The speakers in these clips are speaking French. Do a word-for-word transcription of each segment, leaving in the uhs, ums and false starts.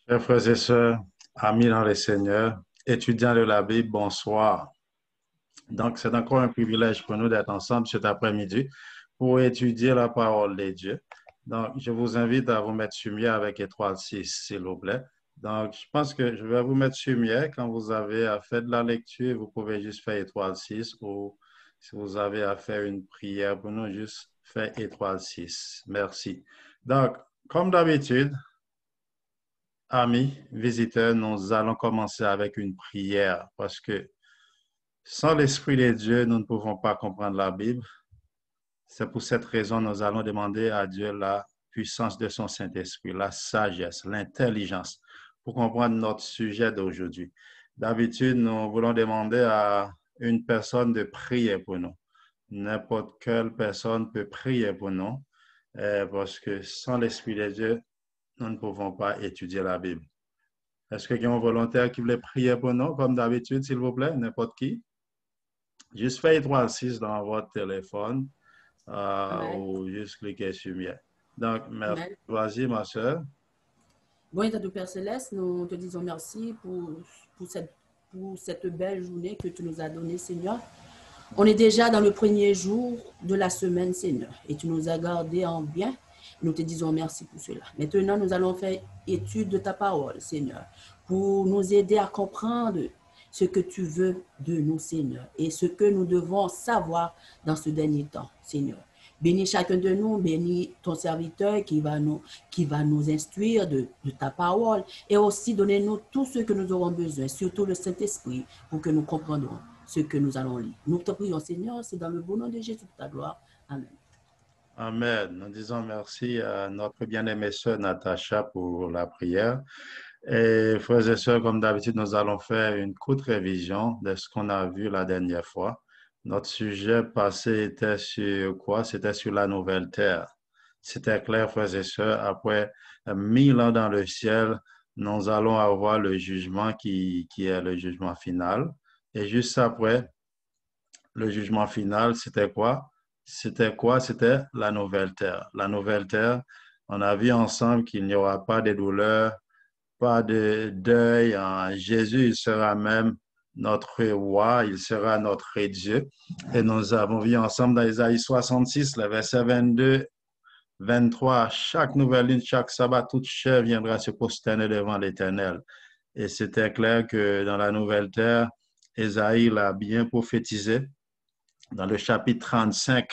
Chers frères et sœurs, amis dans le Seigneur, étudiants de la Bible, bonsoir. Donc, c'est encore un privilège pour nous d'être ensemble cet après-midi pour étudier la parole de Dieu. Donc, je vous invite à vous mettre sur mieux avec étoile six, s'il vous plaît. Donc, je pense que je vais vous mettre sur mieux. Quand vous avez à faire de la lecture, vous pouvez juste faire étoile six ou si vous avez à faire une prière pour nous, juste faire étoile six. Merci. Donc, comme d'habitude, amis, visiteurs, nous allons commencer avec une prière parce que sans l'Esprit de Dieu, nous ne pouvons pas comprendre la Bible. C'est pour cette raison que nous allons demander à Dieu la puissance de son Saint-Esprit, la sagesse, l'intelligence pour comprendre notre sujet d'aujourd'hui. D'habitude, nous voulons demander à une personne de prier pour nous. N'importe quelle personne peut prier pour nous euh, parce que sans l'Esprit de Dieu, nous ne pouvons pas étudier la Bible. Est-ce qu'il y a un volontaire qui voulait prier pour nous, comme d'habitude, s'il vous plaît, n'importe qui? Juste faites étoile six dans votre téléphone euh, Amen. ou juste cliquez sur mieux. Donc, merci. Amen. Vas-y, ma soeur. Bon état de Père Céleste, nous te disons merci pour, pour, cette, pour cette belle journée que tu nous as donnée, Seigneur. On est déjà dans le premier jour de la semaine, Seigneur, et tu nous as gardés en bien. Nous te disons merci pour cela. Maintenant, nous allons faire étude de ta parole, Seigneur, pour nous aider à comprendre ce que tu veux de nous, Seigneur, et ce que nous devons savoir dans ce dernier temps, Seigneur. Bénis chacun de nous, bénis ton serviteur qui va nous, qui va nous instruire de, de ta parole et aussi donnez-nous tout ce que nous aurons besoin, surtout le Saint-Esprit, pour que nous comprenions ce que nous allons lire. Nous te prions, Seigneur, c'est dans le bon nom de Jésus pour ta gloire. Amen. Amen. Nous disons merci à notre bien-aimée sœur Natacha pour la prière. Et frères et sœurs, comme d'habitude, nous allons faire une courte révision de ce qu'on a vu la dernière fois. Notre sujet passé était sur quoi? C'était sur la nouvelle terre. C'était clair, frères et sœurs, après mille ans dans le ciel, nous allons avoir le jugement qui, qui est le jugement final. Et juste après, le jugement final, c'était quoi? C'était quoi? C'était la nouvelle terre. La nouvelle terre, on a vu ensemble qu'il n'y aura pas de douleur, pas de deuil. En Jésus, il sera même notre roi, il sera notre Dieu. Et nous avons vu ensemble dans Isaïe soixante-six, le verset vingt-deux, vingt-trois, chaque nouvelle lune, chaque sabbat, toute chair viendra se prosterner devant l'Éternel. Et c'était clair que dans la nouvelle terre, Isaïe l'a bien prophétisé. Dans le chapitre trente-cinq,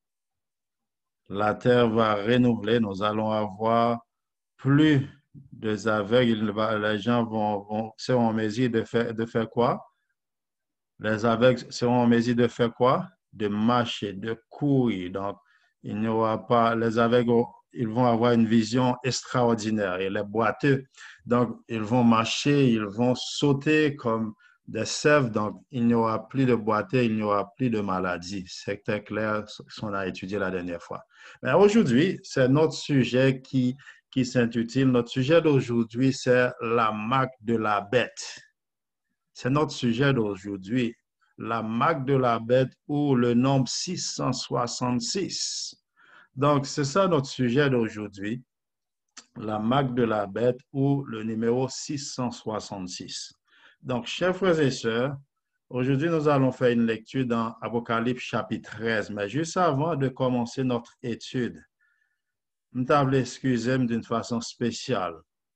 la terre va renouveler, nous allons avoir plus de aveugles, les gens vont, vont, seront en mesure de faire, de faire quoi? Les aveugles seront en mesure de faire quoi? De marcher, de courir. Donc, il n'y aura pas, les aveugles, ils vont avoir une vision extraordinaire. Et les boiteux, donc, ils vont marcher, ils vont sauter comme des cerfs. Donc, il n'y aura plus de boiteux, il n'y aura plus de maladie. C'était clair ce qu'on a étudié la dernière fois. Mais aujourd'hui, c'est notre sujet qui, qui s'intitule, notre sujet d'aujourd'hui, c'est la marque de la bête. C'est notre sujet d'aujourd'hui, la marque de la bête ou le nombre six cent soixante-six. Donc, c'est ça notre sujet d'aujourd'hui, la marque de la bête ou le numéro six cent soixante-six. Donc, chers frères et sœurs, aujourd'hui, nous allons faire une lecture dans Apocalypse chapitre treize. Mais juste avant de commencer notre étude, nous t'avons excusé d'une façon spéciale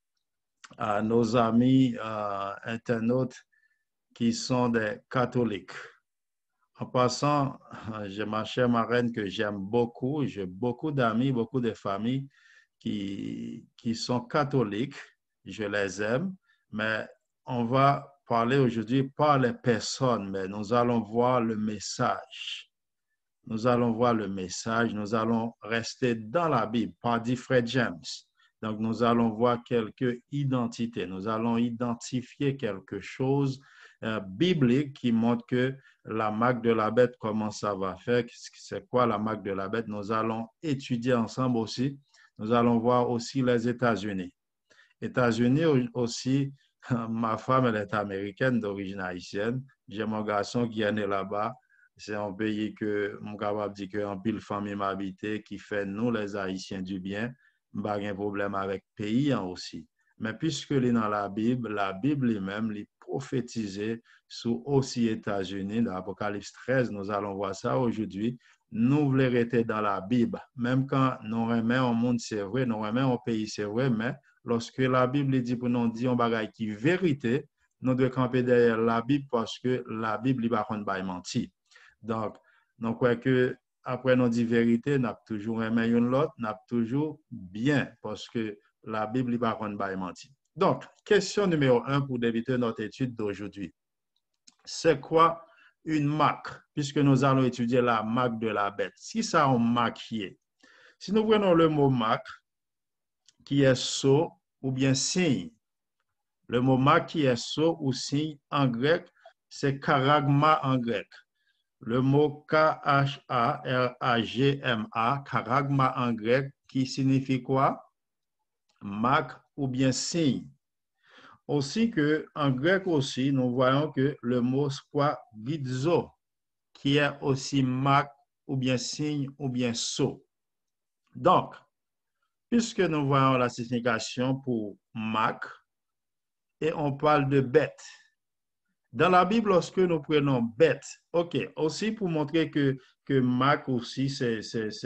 à nos amis euh, internautes qui sont des catholiques. En passant, j'ai ma chère marraine que j'aime beaucoup. J'ai beaucoup d'amis, beaucoup de familles qui, qui sont catholiques. Je les aime, mais on va parler aujourd'hui pas les personnes, mais nous allons voir le message. Nous allons voir le message. Nous allons rester dans la Bible, par dit Fred James. Donc, nous allons voir quelques identités. Nous allons identifier quelque chose euh, biblique qui montre que la marque de la bête, comment ça va faire, c'est quoi la marque de la bête. Nous allons étudier ensemble aussi. Nous allons voir aussi les États-Unis. États-Unis aussi, ma femme, elle est américaine d'origine haïtienne. J'ai mon garçon qui est né là-bas. C'est un pays que, mon capable dit que en pile famille m'habite qui fait nous, les Haïtiens, du bien. Pas de problème avec le pays hein, aussi. Mais puisque il est dans la Bible, la Bible lui-même, il prophétisé sur aussi États-Unis, dans Apocalypse treize, nous allons voir ça aujourd'hui. Nous voulons rester dans la Bible. Même quand nous remettons au monde, c'est vrai, nous remettons au pays, c'est vrai, mais lorsque la Bible dit pour nous dire un bagage qui est vérité, nous devons camper derrière la Bible parce que la Bible, il va pas mentir. Donc, nous croyons que après nous dit vérité, nous avons toujours aimé une l'autre, nous avons toujours bien parce que la Bible, il va pas mentir. Donc, question numéro un pour débuter notre étude d'aujourd'hui. C'est quoi une marque? Puisque nous allons étudier la marque de la bête. Si ça on marqué, si nous prenons le mot marque, qui est sceau ou bien signe, le mot marque qui est sceau ou signe en grec, c'est charagma en grec. Le mot K H A R A G M A, charagma en grec, qui signifie quoi? Marque ou bien signe. Aussi que en grec aussi, nous voyons que le mot squagizo, qui est aussi marque ou bien signe ou bien sceau. Donc, puisque nous voyons la signification pour marque, et on parle de bête. Dans la Bible, lorsque nous prenons bête, ok, aussi pour montrer que, que marque aussi, c'est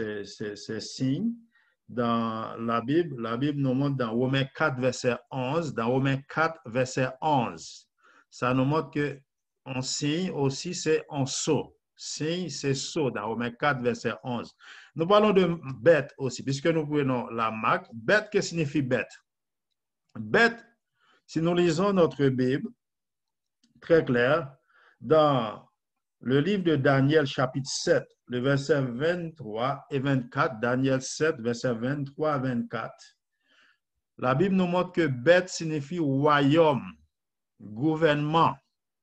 signe. Dans la Bible, la Bible nous montre dans Romains quatre, verset onze, dans Romains quatre, verset onze, ça nous montre que un signe aussi, c'est un sceau. Signe, c'est sceau, dans Romains quatre, verset onze. Nous parlons de bête aussi, puisque nous prenons la marque. Bête, que signifie bête? Bête, si nous lisons notre Bible, très clair, dans le livre de Daniel, chapitre sept, le verset vingt-trois et vingt-quatre, Daniel sept, verset vingt-trois à vingt-quatre, la Bible nous montre que bête signifie royaume, gouvernement.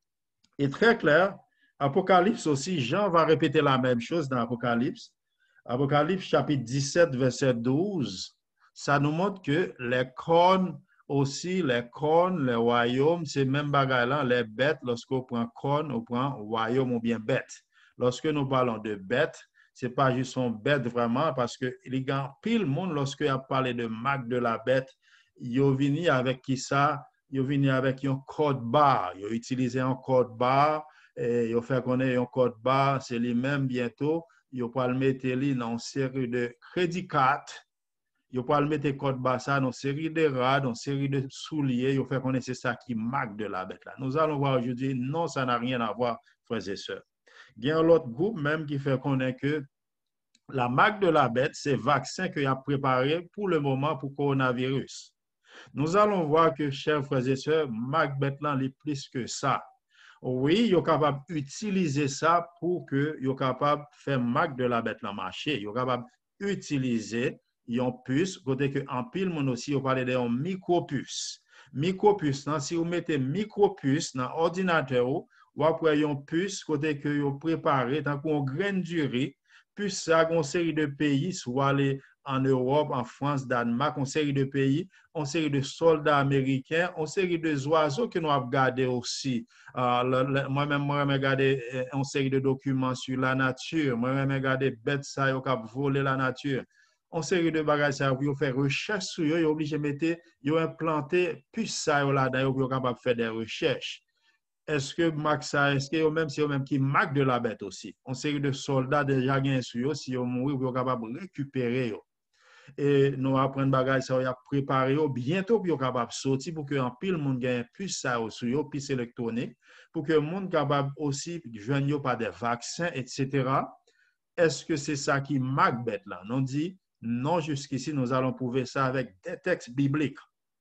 Et très clair, Apocalypse aussi, Jean va répéter la même chose dans Apocalypse. Apocalypse, chapitre dix-sept, verset douze, ça nous montre que les cornes aussi, les cornes, les royaumes, c'est même bagaille là, les bêtes, lorsqu'on prend corne, on prend royaume ou bien bête. Lorsque nous parlons de bête, c'est pas juste une bête vraiment, parce que il y a pile monde, lorsque il a parlé de marque de la bête, il est venu avec qui ça? Il est venu avec un code barre. Il a utilisé un code barre, et il a fait connaître un code barre, c'est lui-même bientôt, il va le mettre dans une série de crédit cartes. Il va le mettre code barre dans une série de rats, dans une série de souliers. Il fait connaître c'est ça qui marque de la bête là. Nous allons voir aujourd'hui, non, ça n'a rien à voir, frères et sœurs. Il y a un autre groupe même qui fait connaître que la marque de la bête, c'est le vaccin qu'il a préparé pour le moment pour le coronavirus. Nous allons voir que, chers frères et sœurs, marque bête là, est plus que ça. Oui, il est capable d'utiliser ça pour que il est capable de faire marque de la bête là marché. Il est capable d'utiliser une puce, côté que en pile mon aussi, on parle de micropuce. Micropuce, si vous mettez micropuce dans l'ordinateur, ou après une puce, côté que vous préparez, tant qu'on graine du riz, puce ça, une série de pays, soit les en Europe, en France, Danemark, une série de pays, une série de soldats américains, une série de oiseaux que nous avons regardé aussi. Euh, Moi-même, moi, j'ai regardé une série de documents sur la nature. Moi-même, j'ai regardé bêtes qui ont volé la nature. Une série de bagages pour faire recherche sur eux, ils sont obligés de mettre, ils ont implanté puce ça là-dedans, ils sont capables de faire des recherches. Est-ce que Max ça, est-ce que même si eux même qui marque de la bête aussi? Une série de soldats déjà gagnés sur eux, si ils mourent, ils sont capables de récupérer eux. Et nous apprenons bagages ça, ils ont préparé bientôt pour capable sortir pour que en pile monde gagne plus ça sur eux, plus électronique, pour que le monde capable aussi joindre par des vaccins, et cetera. Est-ce que c'est ça qui marque bête là? Non dit non, jusqu'ici nous allons prouver ça avec des textes bibliques.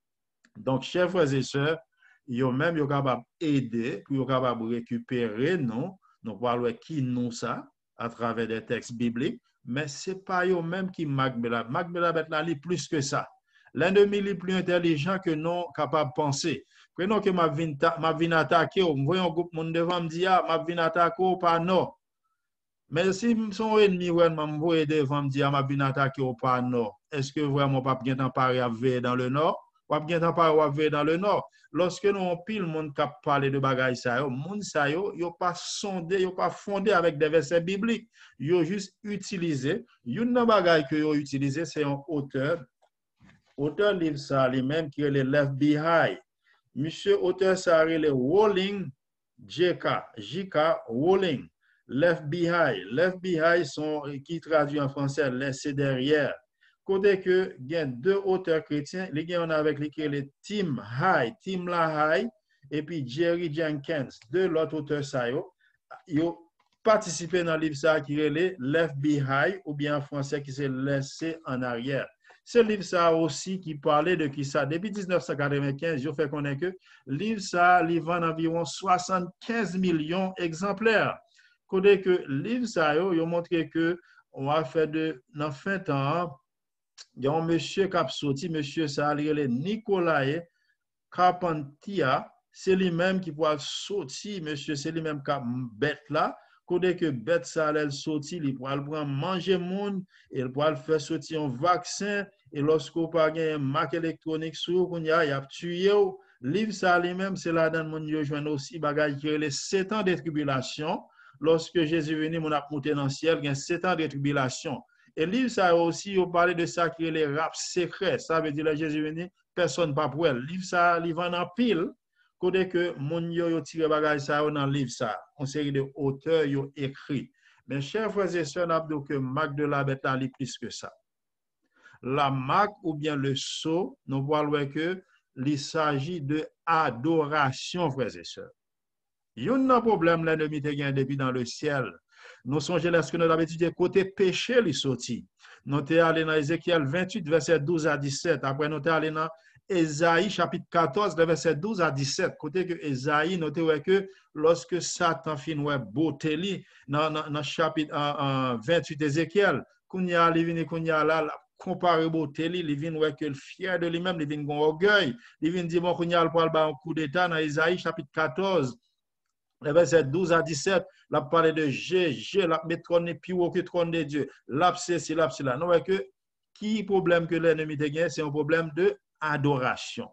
Donc, chers frères et sœurs, ils ont même ils capable d'aider pour capable récupérer non, nous parlons qui nous ça à travers des textes bibliques. Mais ce n'est pas eux-mêmes qui marquent la bête. Marquent la bête là, plus que ça. L'ennemi est plus intelligent que nous capables de penser. Prenons que ma vine attaquer, vous voyez un groupe monde devant me dire, ah, ma vine attaquer ou pas non. Mais si son ennemi vraiment me voit devant me dire, ma vine attaquer ou pas non, est-ce que vraiment pas bien parler à veiller dans le nord? Ou bien parler à veiller dans le nord? Lorsque nous on pile monde qui parle de bagaille ça yo, monde ça yo, yo pas sondé, yo pas fondé avec des versets bibliques. Yo juste utilisé, une bagaille que yo utilisé c'est un auteur auteur livre ça lui-même qui est le Left Behind. Monsieur auteur ça est le Rowling J K, J K Rowling. Left Behind. Left Behind sont, qui traduit en français laissé derrière. Côté que il y a deux auteurs chrétiens, les gars on a avec lesquels les Tim High, Tim LaHaye et puis Jerry Jenkins, deux l'autre auteur ça yo, yo participé dans le livre ça qui est le Left Behind ou bien en français qui s'est laissé en arrière. Ce livre ça aussi qui parlait de qui ça depuis mille neuf cent quatre-vingt-quinze, je fais connaître que livre ça il vend environ soixante-quinze millions d'exemplaires. Côté que livre ça yo, yo montré que on a fait de dans fin temps, il y a un monsieur qui a sorti, monsieur ça le Nikolai Carpentier, c'est lui-même qui pourra sortir, monsieur, c'est lui-même qui a bête là. Côté que bête ça elle sorti, il pourra le prendre manger monde, il pourra le faire sortir un vaccin et lorsqu'on pas un marque électronique sur qu'on y a, il a tué. Livre ça lui-même c'est là dans mon yo joindre aussi bagage qui les sept ans de tribulation. Lorsque Jésus est venu, mon a monté dans le ciel, il y a sept ans de tribulation. Et livre ça aussi, on parle de ça qui est les rap secrets. Ça veut dire que Jésus est venu, personne pas pour elle. Livre ça, il va en pile. Côté que mon yo yo tire bagage ça dans livre ça. On série de auteurs yo écrit. Mais chers frères et sœurs, n'a que marque de la bête ali plus que ça. La marque ou bien le sceau, nous voyons que il s'agit de adoration, frères et sœurs. Il y a un problème l'ennemi te gagne depuis dans le ciel. Nous songeons lorsque nous avons étudié côté péché, il sorti. Nous sommes allés dans Ézéchiel vingt-huit, verset douze à dix-sept. Après, nous sommes allés dans Ésaïe, chapitre quatorze, verset douze à dix-sept. Côté que Ésaïe, nous avons que lorsque Satan finit beauté, dans le chapitre vingt-huit Ézéchiel, qu'on y a, il vient, qu'on y a là, comparé beauté, il vient que le fier de lui-même, il vient orgueil, il vient dire, bon, qu'on y a un coup d'état dans Ésaïe, chapitre quatorze. Verset douze à dix-sept, la parle de G, G, la trône plus haut que trône de Dieu. L'abcès, c'est l'abcès là. Non, que qui problème que l'ennemi te gagne, c'est un problème de adoration.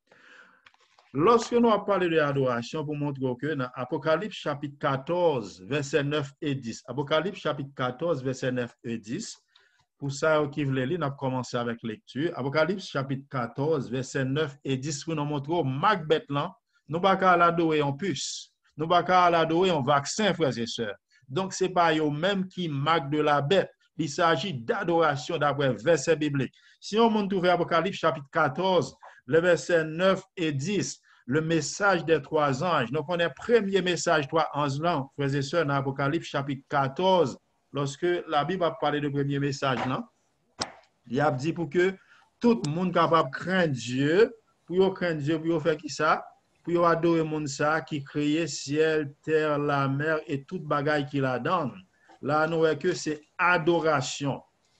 Lorsque nous avons parlé de adoration, pour montrer que dans Apocalypse chapitre quatorze, verset neuf et dix, Apocalypse chapitre quatorze, verset neuf et dix, pour ça qui veut lire, nous avons commencé avec lecture. Apocalypse chapitre quatorze, verset neuf et dix, pour nous montrer Macbeth là, nous ne pouvons pas l'adorer en plus. Nous ne pouvons pas l'adorer en vaccin, frères et sœurs. Donc, ce n'est pas eux-mêmes qui marquent de la bête. Il s'agit d'adoration d'après verset biblique. Si on trouve Apocalypse chapitre quatorze, le verset neuf et dix, le message des trois anges. Nous connaissons le premier message trois anges là, frères et sœurs, dans Apocalypse chapitre quatorze, lorsque la Bible a parlé de premier message là, il a dit pour que tout le monde capable de craindre Dieu, pour craindre Dieu, pour faire qui ça? Pour adorer mon ça qui crée ciel, terre, la mer et toute bagaille qui la donne. Là, nous voyons que c'est adoration.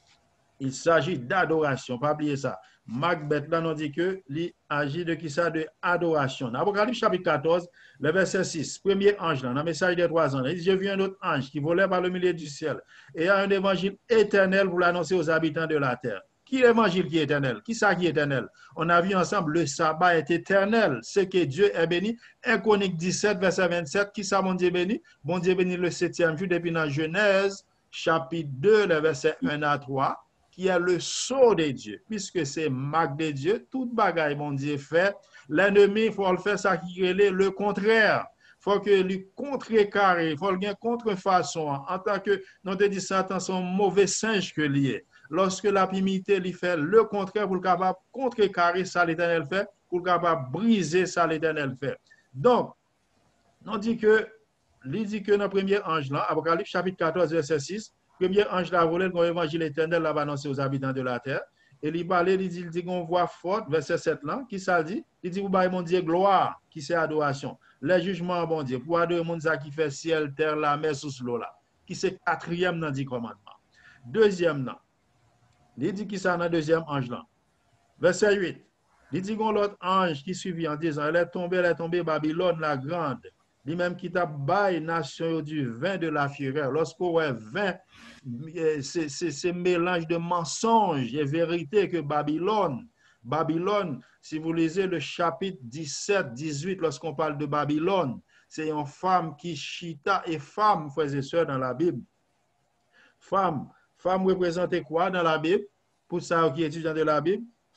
Il s'agit d'adoration. Pas oublier ça. Macbeth, là, nous dit que il agit de qui ça? De adoration. Dans Apocalypse chapitre quatorze, le verset six, premier ange, là, dans le message des trois anges, il dit, j'ai vu un autre ange qui volait par le milieu du ciel et a un évangile éternel pour l'annoncer aux habitants de la terre. Qui est l'évangile qui est éternel? Qui ça qui est éternel? On a vu ensemble, le sabbat est éternel. C'est que Dieu est béni. un Chronique dix-sept, verset vingt-sept. Qui ça, mon Dieu béni? Bon Dieu béni le septième jour, depuis dans Genèse, chapitre deux, le verset un à trois, qui est le sceau de Dieu. Puisque c'est marque de Dieu, toute bagaille, mon Dieu fait. L'ennemi, il faut le faire ça qui est le contraire. Il faut que lui contrecarrer, il faut le contrefaçon. En tant que, non te dit Satan, son mauvais singe que lié. Lorsque la pimité lui fait le contraire pour le capable contrecarrer ça l'Éternel fait, pour le capable briser ça l'Éternel fait. Donc, on dit que, il dit que dans le premier ange là, Apocalypse chapitre quatorze, verset six, le premier ange là volé dans l'évangile éternel là va annoncer aux habitants de la terre. Et il parle, il dit, il dit qu'on voit forte, verset sept là, qui ça dit? Il dit, vous baillez mon Dieu gloire, qui c'est adoration. Les jugements, bon Dieu, pour adorer mon Dieu qui fait ciel, terre, la mer, sous l'eau là, qui c'est quatrième dans dix commandements. Deuxième là, il dit qui ça dans le deuxième ange là. Verset huit. Il dit qu'on l'autre ange qui suivit en disant, elle est tombée, elle est tombée Babylone la grande. Lui-même qui t'a baillé nation du vin de la fureur. Lorsqu'on voit vin, c'est ce mélange de mensonges et vérité que Babylone. Babylone, si vous lisez le chapitre dix-sept, dix-huit, lorsqu'on parle de Babylone, c'est une femme qui chita et femme, frères et sœurs, dans la Bible. Femme. Femme représente quoi dans la Bible? Pour ça qui est étudiant de la Bible,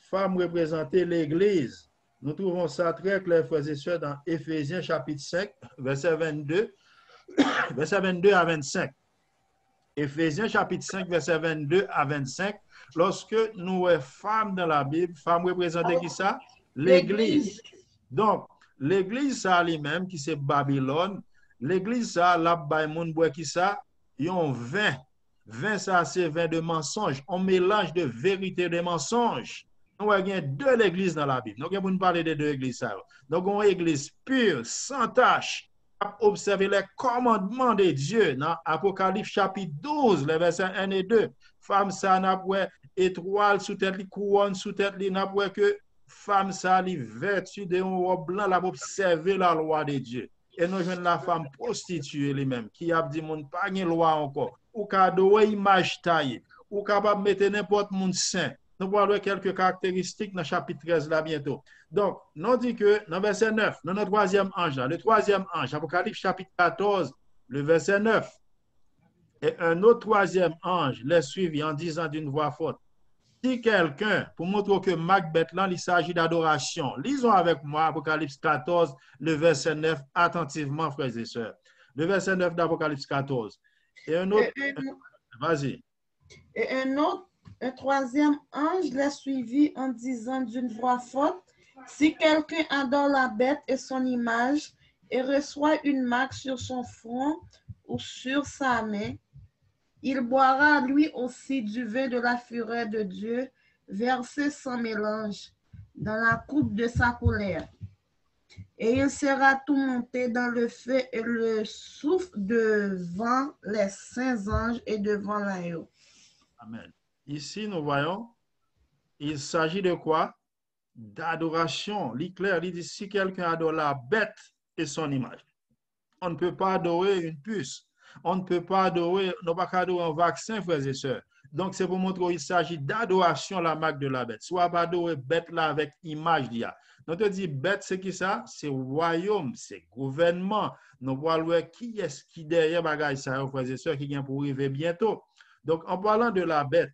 femme représentait l'Église. Nous trouvons ça très clair, frères et sœurs, dans Éphésiens chapitre cinq, verset vingt-deux, verset vingt-deux à vingt-cinq. Éphésiens chapitre cinq, verset vingt-deux à vingt-cinq. Lorsque nous voyons femme dans la Bible, femme représentée qui ça? L'Église. Donc, l'Église, ça lui-même, qui c'est Babylone, l'Église, ça, la baïmoun bois qui ça, ils ont vingt. vingt, ça, c'est vingt de mensonges. On mélange de vérité et de mensonges. Nous avons deux églises dans la Bible. Donc, on va parler de deux églises. Ça. Donc, on a une église pure, sans tâche, observer les commandements de Dieu dans Apocalypse chapitre douze, les versets un et deux. Femme, ça n'a pas étoile sous tête, couronne sous tête, n'a pas que femme, ça a vertu de un robe blanc, la observer la loi de Dieu. Et nous avons la femme prostituée lui-même, qui a dit, mon pas de loi encore, ou cadeau image taillée, ou capable de mettre n'importe mon saint. Nous parlons quelques caractéristiques dans le chapitre treize là bientôt. Donc, nous dit que dans le verset neuf, dans notre troisième ange, là, le troisième ange, Apocalypse chapitre quatorze, le verset neuf, et un autre troisième ange les suivi en disant d'une voix forte, si quelqu'un, pour montrer que Macbeth, là, il s'agit d'adoration, lisons avec moi Apocalypse quatorze, le verset neuf, attentivement, frères et sœurs. Le verset neuf d'Apocalypse quatorze. Et un autre, vas-y. Et un autre, un troisième ange l'a suivi en disant d'une voix forte, si quelqu'un adore la bête et son image et reçoit une marque sur son front ou sur sa main, il boira lui aussi du vin de la fureur de Dieu, versé sans mélange, dans la coupe de sa colère. Et il sera tout monté dans le feu et le souffle devant les saints anges et devant l'agneau. Amen. Ici, nous voyons, il s'agit de quoi? D'adoration. L'éclair, il dit, si quelqu'un adore la bête et son image, on ne peut pas adorer une puce. On ne peut pas adorer, on ne peut pas adorer un vaccin, frères et sœurs. Donc, c'est pour montrer qu'il s'agit d'adoration, la marque de la bête. Soit pas adorer bête là avec image d'I A. Donc, on dit bête, c'est qui ça? C'est royaume, c'est gouvernement. Nous voyons qui est-ce qui derrière bagaille ça, frères et sœurs, qui vient pour arriver bientôt. Donc, en parlant de la bête,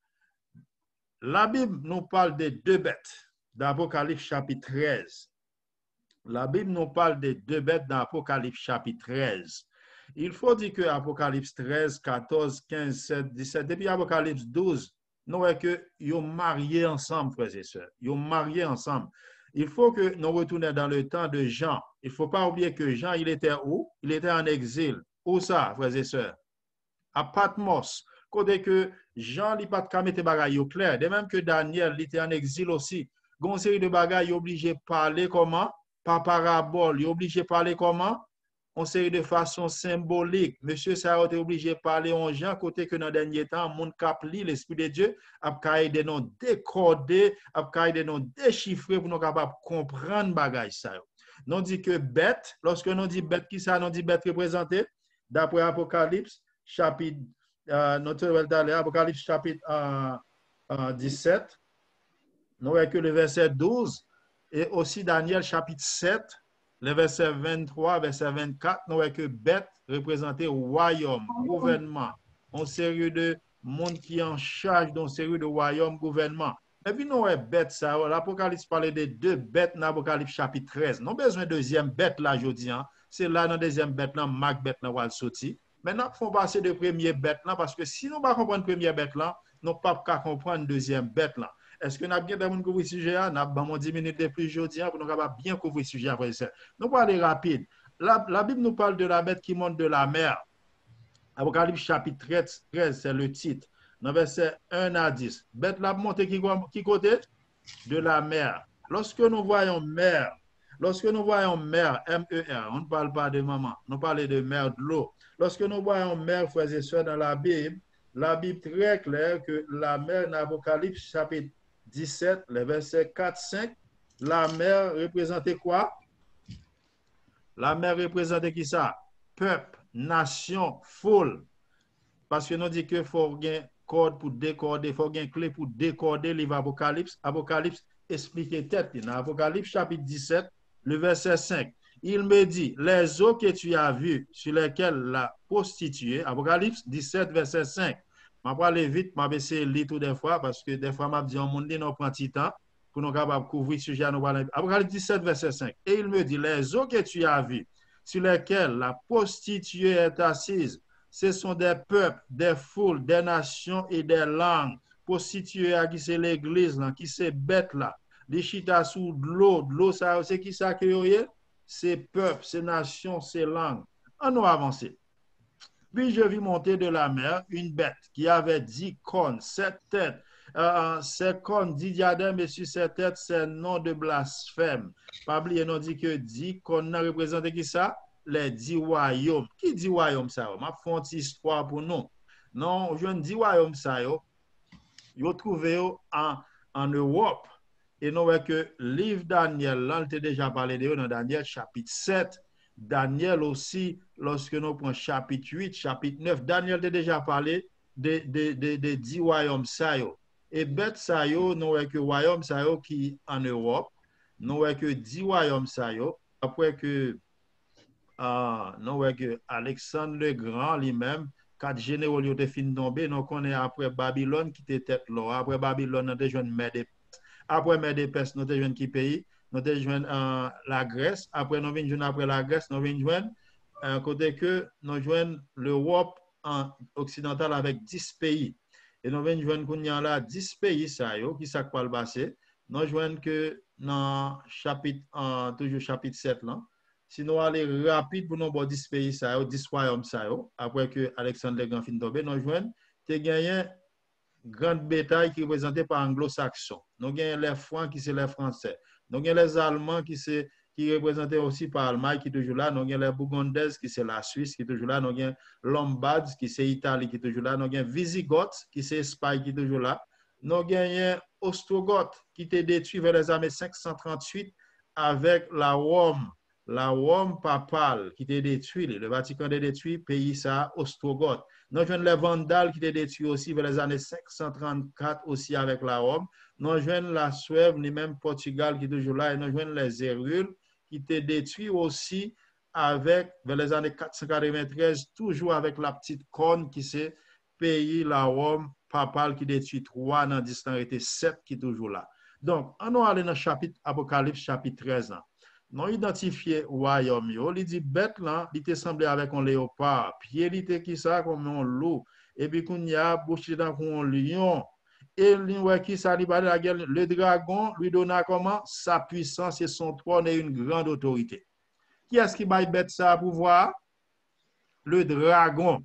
la Bible nous parle de deux bêtes d'Apocalypse chapitre treize. La Bible nous parle de deux bêtes d'Apocalypse chapitre treize. Il faut dire que Apocalypse treize, quatorze, quinze, seize, dix-sept, depuis Apocalypse douze, nous voyons qu'ils sont mariés ensemble, frères et sœurs. Ils sont mariés ensemble. Il faut que nous retournions dans le temps de Jean. Il ne faut pas oublier que Jean, il était où? Il était en exil. Où ça, frères et sœurs? À Patmos. Côté que Jean, il n'a pas de camé bagaille au clair. De même que Daniel, il était en exil aussi. Il y a une série de bagailles, il est obligé de parler comment? Par parabole. Il est obligé de parler comment? On série de façon symbolique. Monsieur Sarah est obligé de parler en gens, côté que dans le dernier temps, mon cap lit l'Esprit de Dieu, a caillé des noms décodés, a caillé des noms déchiffrés pour nous capables de comprendre bagage ça. Nous dit que bête, lorsque nous dit bête, qui ça nous dit bête représentée? D'après Apocalypse, chapitre, euh, notre Apocalypse chapitre euh, euh, dix-sept, nous voyons que le verset douze, et aussi Daniel chapitre sept, le verset vingt-trois, verset vingt-quatre, nous voyons que bête représentait royaume, gouvernement, une série de monde qui est en charge d'une série de royaume, gouvernement. Et puis nous voyons bête ça, l'Apocalypse parlait de deux bêtes dans l'Apocalypse chapitre treize. Nous avons besoin de deuxième bête là, je dis, hein. C'est là dans la deuxième bête là, Marc bête là, va sortir. Maintenant, il faut passer de première bête là, parce que si nous ne comprenons pas première bête là, nous ne pouvons pas comprendre deuxième bête là. Est-ce que nous avons bien couvrir le sujet? Nous avons dix minutes de plus aujourd'hui pour nous bien couvrir le sujet après ça. Nous allons aller rapide. La, la Bible nous parle de la bête qui monte de la mer. Apocalypse chapitre treize, c'est le titre. Dans verset un à dix. Bête la monte qui, qui côté? De la mer. Lorsque nous voyons mer, lorsque nous voyons mer, M E R, on ne parle pas de maman, nous parlons de mer de l'eau. Lorsque nous voyons mer, frères et sœurs, dans la Bible, la Bible très claire que la mer dans Apocalypse chapitre dix-sept, les versets quatre, cinq, la mer représentait quoi? La mer représentait qui ça? Peuple, nation, foule. Parce que nous dit que faut un code pour décorder, il faut une clé pour décorder livre Apocalypse. Apocalypse explique tête. Dans Apocalypse chapitre dix-sept, le verset cinq, il me dit, les eaux que tu as vues sur lesquelles la prostituée, Apocalypse dix-sept, verset cinq, Je vais aller vite, je vais essayer de lire tout des fois parce que des fois, je dis, on dit, on prend un petit temps pour nous capables de couvrir ce sujet. Apocalypse dix-sept, verset cinq. Et il me dit, les eaux que tu as vues, sur lesquelles la prostituée est assise, ce sont des peuples, des foules, des nations et des langues. Prostituée qui c'est l'église, là, qui c'est bête là. Les chita sous de l'eau, de l'eau, ça, c'est qui ça que c'est peuple, c'est nation, c'est langue. On nous avancer. Puis je vis monter de la mer une bête qui avait dix cornes, sept têtes. Euh, ces cornes, dix diadèmes, et sur ces têtes, c'est nom de blasphème. Pas oublier, on dit que dix cornes représentent qui ça? Les dix royaumes. Qui dit royaume ça? Je vais faire une histoire pour nous. Non, je ne dis royaume ça. Yo trouvé en, en Europe. Et nous voyons que le livre Daniel, là, on a déjà parlé de eux dans Daniel chapitre sept. Daniel aussi, lorsque nous prenons chapitre huit, chapitre neuf, Daniel a déjà parlé de, de, de, de dix royaumes sayo. Et bête sayo, nous voyons que royaume sayo qui en Europe, nous voyons que dix royaumes sayo, après que, euh, nous voyons que Alexandre le Grand lui-même, quatre généraux qui ont fini tomber, nous connaissons après Babylone qui était tête là, après Babylone, nous avons déjà Médée. Après Médée-Perse, nous avons déjà qui pays? Nous avons joué euh, la Grèce. Après, nous avons joué après la Grèce, nous avons joué un côté que nous jouons l'Europe occidentale avec dix pays. Et nous avons joué là dix pays, ça, yo, qui s'est pas le passé. Nous avons que dans chapitre, euh, toujours chapitre sept, là. Si nous allons rapide pour nous voir dix pays, ça, yo, dix royaumes, ça, yo, après que Alexandre le Grand fin tombé, nous avons gagné grande bataille qui est représentée par anglo-saxons. Nous avons les Francs qui sont les Français. Nous avons les Allemands qui sont qui représentés aussi par l'Allemagne qui est toujours là. Nous avons les Bourgondaises qui c'est la Suisse qui est toujours là. Nous avons Lombards qui c'est l'Italie qui est toujours là. Nous avons Visigoths qui c'est l'Espagne qui est toujours là. Nous avons Ostrogoths qui étaient détruits vers les années cinq cent trente-huit avec la Rome. La Rome papale qui était détruite. Le Vatican est détruit, pays ça, Ostrogoths. Nous avons les Vandales qui étaient détruits aussi vers les années cinq cent trente-quatre aussi avec la Rome. Nous avons la Suède, ni même Portugal qui est toujours là. Et nous avons les Hérules qui étaient détruits aussi avec, vers les années quatre cent quatre-vingt-treize, toujours avec la petite corne qui c'est pays, la Rome papale qui détruit trois, dans dix ans était sept qui est toujours là. Donc, on va aller dans le chapitre Apocalypse, chapitre treize. Nous identifié royaume, il dit bête là, il était semblé avec un léopard, pied il était qui ça comme un loup, et puis qu'on y a bouché dans un lion. Et qui ça la guerre, le dragon lui donna comment sa puissance et son trône et une grande autorité. Qui est-ce qui va bête ça pour voir? Le dragon.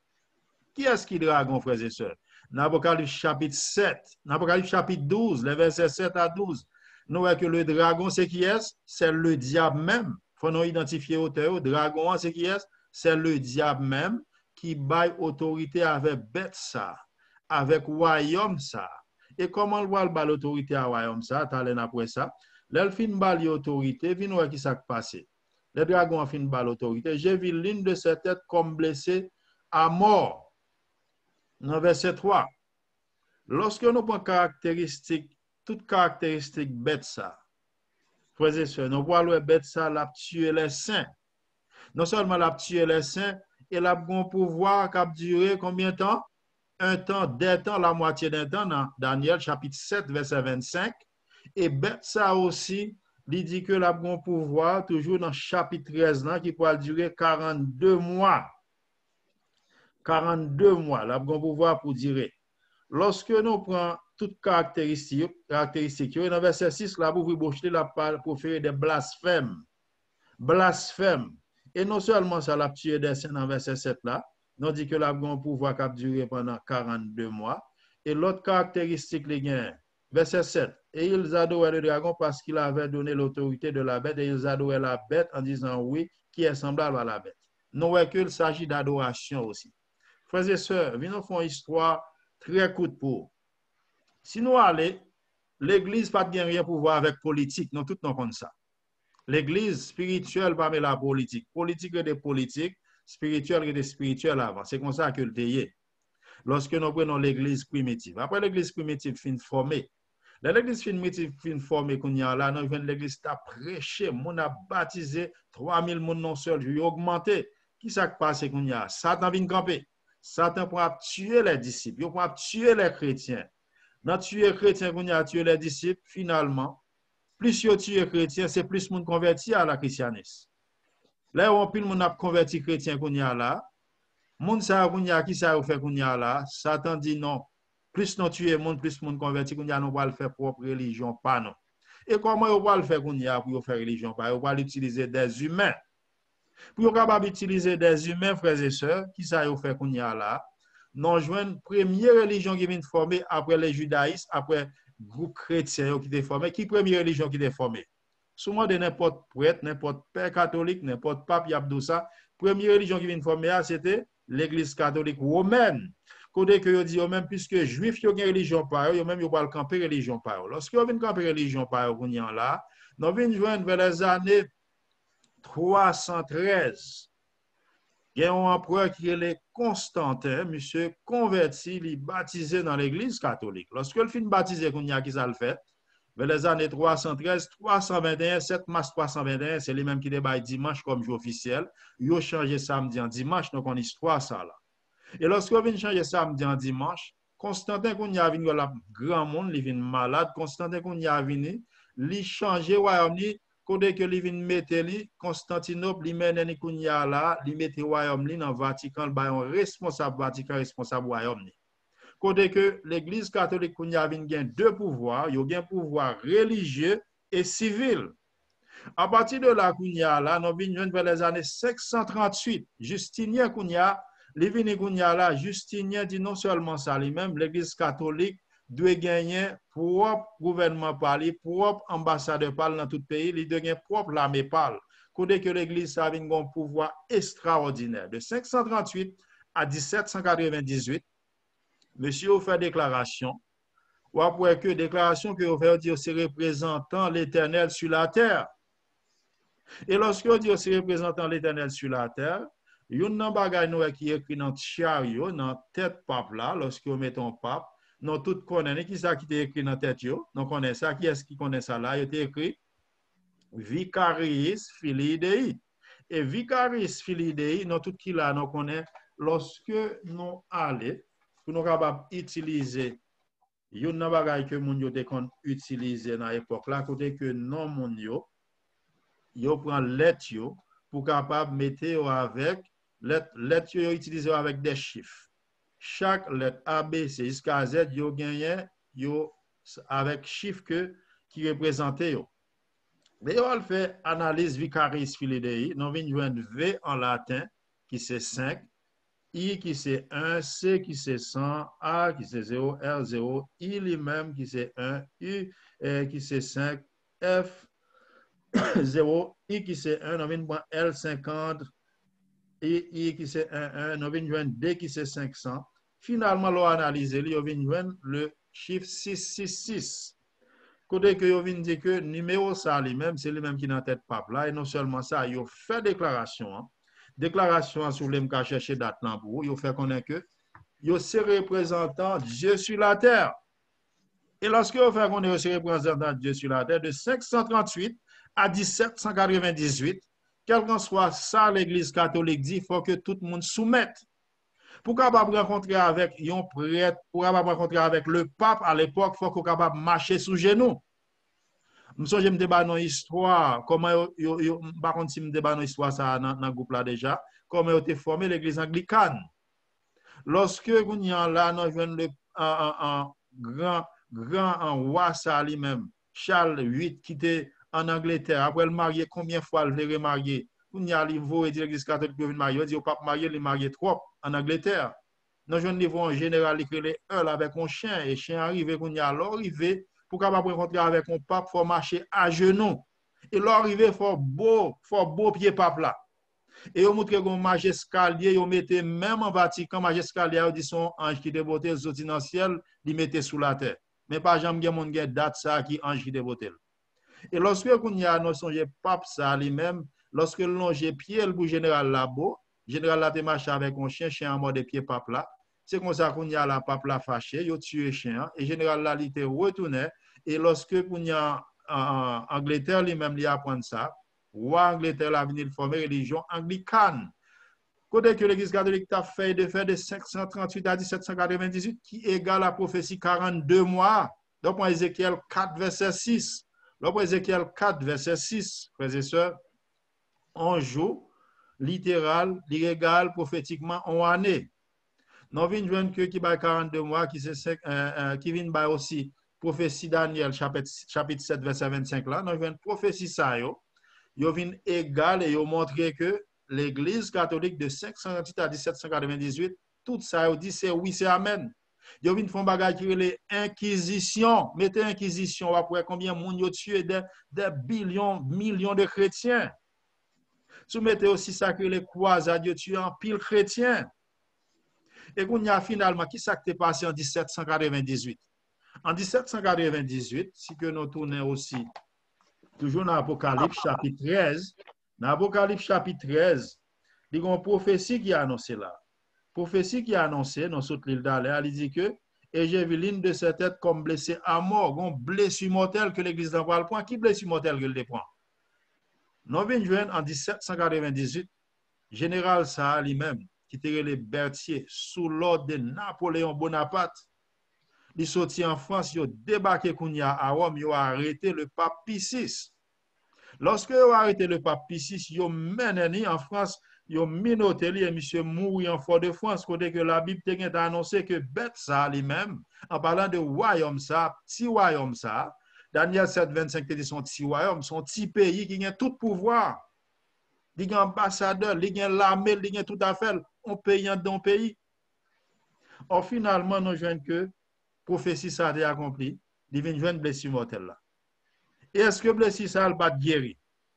Qui est-ce qui est dragon, frères et sœurs? Dans Apocalypse chapitre sept, dans Apocalypse chapitre douze, les versets sept à douze. Nous voyons que le dragon, c'est qui est? C'est le diable même. Il faut nous identifier auteur. Le dragon, c'est qui est? C'est le diable même qui baille autorité avec bête ça, avec royaume ça. Et comment le voit l'autorité à royaume ça? T'as après ça. L'elfin balle autorité, vient voir qui s'est passé. Le dragon a fin balle autorité. J'ai vu l'une de ses têtes comme blessée à mort. Dans verset trois. Lorsque nous prenons caractéristique toute caractéristique bête ça. Frères et sœurs, nous voyons le bête ça, l'a tué les saints. Non seulement l'a tué les saints, et l'a bon pouvoir qui a duré combien de temps? Un temps, des temps, la moitié d'un temps, dans Daniel chapitre sept, verset vingt-cinq. Et bête ça aussi, il dit que l'a bon pouvoir, toujours dans chapitre treize, là, qui pourra durer quarante-deux mois. quarante-deux mois, l'a bon pouvoir pour durer. Lorsque nous prenons toutes caractéristiques, caractéristiques, dans le verset six, là, vous bouchez la parole pour faire des blasphèmes. Blasphèmes. Et non seulement ça, l'a tué des saints dans le verset sept, là, nous dit que la bon pouvoir qui a duré pendant quarante-deux mois. Et l'autre caractéristique, les gars, verset sept, et ils adoraient le dragon parce qu'il avait donné l'autorité de la bête, et ils adoraient la bête en disant oui, qui est semblable à la bête. Nous voyons qu'il s'agit d'adoration aussi. Frères et sœurs, venons faire une histoire très courte pour. Si nous allons, l'Église n'a pas rien pour voir avec politique, nous tous nous comme ça. L'Église spirituelle pas la politique. Politique est des politiques, spirituelle est des spirituelles avant. C'est comme ça que le déyé. Lorsque nous prenons l'Église primitive. Après l'Église primitive fin formée. L'Église primitive fin formée qu'on y a là, nous venons l'Église a prêché, on a baptisé trois mille personnes non seul, j'ai augmenté. Qui s'est passé qu'on y a? Satan vient camper. Satan pour tuer les disciples, il pour tuer les chrétiens. Dans tuer les chrétiens, qu'on a tué les disciples, finalement, plus il tue les chrétiens, c'est plus monde converti à la christianisme. Là, on pile monde a converti chrétien qu'on y a là, monde ça qu'on y a qui ça fait qu'on y a là, Satan dit non. Plus nous tuer monde, plus monde converti qu'on y a, nous va le faire propre religion pas non. Et comment on va le faire qu'on y a pour faire religion pas, on va utiliser des humains. Pour capable utiliser des humains frères et sœurs, qui ça yo fait qu'on y a là, non joindre première religion qui vient former après les judaïstes, après groupe chrétien qui était formé, qui première religion qui était formée. Souvent de n'importe prêtre, n'importe père catholique, n'importe pape, y a tout ça, première religion qui vient former c'était l'église catholique romaine. Côté que yo dit même puisque juif yo gen religion par yo même yo pas le camper religion par. Lorsque yo vinn camper religion par qu'on y a là, nous vinn joindre vers les années trois cent treize. Il y a un empereur qui est Constantin, monsieur converti, il est baptisé dans l'église catholique. Lorsque le fin baptisé, qu'on y a qui ça le fait, vers les années trois cent treize, trois cent vingt et un, sept mars trois cent vingt et un, c'est les mêmes qui débattent dimanche comme jour officiel. Ils ont changé samedi en dimanche, donc on histoire ça là. Et lorsque on vient changer samedi en dimanche, Constantin qu'on y a venu la grand monde, il vient malade, Constantin qu'on y a venu, il change royaume côté que li vinn mette li Constantinople li mène ni là li mette royaume li dans Vatican ba yon responsable Vatican responsable royaume ni côté que l'église catholique kounya vinn gen deux pouvoirs yo gen pouvoir religieux et civil. À partir de là kounya là nous vinn vers les années cinq cent trente-huit Justinien kounya li vinn kounya là Justinien dit non seulement ça lui-même l'église catholique doit gagner propre gouvernement parler, propre ambassadeur parle dans tout pays, il doit gagner propre l'armée parle. Côté que l'église a un pouvoir extraordinaire. De cinq cent trente-huit à dix-sept cent quatre-vingt-dix-huit, monsieur a fait déclaration, ou après que déclaration que vous fait dire c'est représentant l'Éternel sur la terre. Et lorsque vous dit c'est représentant l'Éternel sur la terre, il y a un bagage qui est écrit dans le chariot, dans la tête pape là, lorsque vous mettez un pape, nous tous connaissons qui ça qui est écrit dans la tête yo, nous connaissons ça, qui est-ce qui connaît ça là, il est écrit Vicariis Filii Dei. Et Vicariis Filii Dei, nous tous qui là nous connaissons lorsque nous allons pour nous capables utiliser yon nan bagay que moun yo te kon utiliser dans l'époque là côté que non moun yo yo prend lettre yo pour capable mettre avec lettre lettre yo utiliser avec des chiffres. Chaque lettre A, B, C jusqu'à Z, yo gagné yo avec chiffre que qui représente yo. Mais on fait analyse Vicariis Filii Dei, nous vinn joindre V en latin qui c'est cinq, I qui c'est un, C qui c'est cent, A qui c'est zéro, R zéro, I lui-même qui c'est un, U eh, qui c'est cinq, F zéro, I qui c'est un, nous vinn prendre L cinquante, et I qui c'est un, un, nous venons joindre D qui c'est cinq cents. Finalement, l'on analyse, nous venons joindre le chiffre six cent soixante-six. Côté que nous venons dire que numéro ça lui-même, c'est lui-même qui est dans la tête pape là. Et non seulement ça, il a fait déclaration. Hein. Déclaration sur les cas chercher date là pour il a fait connaître que il c'est représentant Dieu sur la terre. Et lorsque vous fait qu'on est représentant Dieu sur la terre de cinq cent trente-huit à dix-sept cent quatre-vingt-dix-huit, quel qu'en soit ça, l'Église catholique dit, il faut que tout le monde soumette. Pour capable rencontrer avec un prêtre, pour capable rencontrer avec le pape à l'époque, il faut qu'on capable marcher sous genoux. Je me débat dans l'histoire, comment, par contre, si je me débat dans l'histoire, ça, dans le groupe là déjà, comment a été formé l'Église anglicane. Lorsque nous y a là, nous avons le un grand, grand roi, ça lui-même, Charles huit, qui était en Angleterre, après le marié, combien de fois il veut remarier? On y a niveau et l'église catholique pour marier, on dit au pape marié, il marié trop en Angleterre. Nous avons un niveau en général, il les heures avec un chien, et chien arrive, on y a l'arrivée, pour capable rencontrer avec un pape, il faut marcher à genoux. Et l'arrivée, il faut beau, faut beau pied pape là. Et on montre qu'on marche escalier, on mettait même en Vatican, marche escalier, on dit son ange qui dévotait le dans le ciel, il mettait sous la terre. Mais pas jamais il y a une date ça qui ange qui dévotait. Et lorsque on y a nous songe pape ça lui-même, lorsque longe pied le général là-bas, général là te marche avec un chien, chien en mode de pied pape là. C'est comme ça qu'on y a la pape là fâché, il a tué chien et général là il était retourné et lorsque on y a en Angleterre lui-même il apprend ça, roi Angleterre a venu former religion anglicane. Côté que l'Église catholique a fait de faire de cinq cent trente-huit à sept cent quatre-vingt-dix-huit, qui égale la prophétie quarante-deux mois. Donc, Ézéchiel quatre, verset six. Donc, Ézéchiel quatre, verset six, frères et sœurs, un jour, littéral, l'irrégal, prophétiquement, en année. Nous venons que qui va quarante-deux mois, qui, euh, euh, qui vient aussi prophétie Daniel, chapitre, chapitre sept, verset vingt-cinq là. Nous venons prophétie ça, yo. Yo vient égal et yo montrer que l'Église catholique de cinq cent trente-huit à sept cent quatre-vingt-dix-huit, tout ça, yo dit c'est oui, c'est amen. Yo vient font bagage qui les inquisitions. Mettez inquisition, après combien de monde yo tué des, des billions, millions de chrétiens. Soumettez aussi ça que les croisades yo tué en pile chrétien. Et qu'on y a finalement, qui s'est passé en dix-sept cent quatre-vingt-dix-huit? En dix-sept cent quatre-vingt-dix-huit, si que nous tournons aussi, toujours dans l'Apocalypse chapitre treize, dans l'Apocalypse chapitre treize, il y a une prophétie qui est annoncée là. Prophétie qui est annoncée dans cette l'île d'Alès, il dit que, et j'ai vu l'une de ses têtes comme blessée à mort, une blessure mortelle que l'Église n'envoie le point. Qui blessure mortelle que le prend? Nous venons en dix-sept cent quatre-vingt-dix-huit, général ça lui-même, qui était les Berthier sous l'ordre de Napoléon Bonaparte. Il sorti en France, il a débarqué à Rome, il a arrêté le pape Pie six. Lorsque il a arrêté le pape Pie six, il a mené en France, il a minoté et monsieur mouri en Fort-de-France, côté que la Bible a annoncé que bête ça lui-même, en parlant de royaume ça, petit royaume ça, Daniel sept, vingt-cinq te dit son petit royaume, son petit pays qui a tout pouvoir. Il y a un ambassadeur, il y a l'armée, il y a tout à fait, on paye dans le pays. Or, finalement, nous jouons que prophétie ça a été accomplie, il vient jouer une blessure mortelle là. Et est-ce que blessure ça va guérir?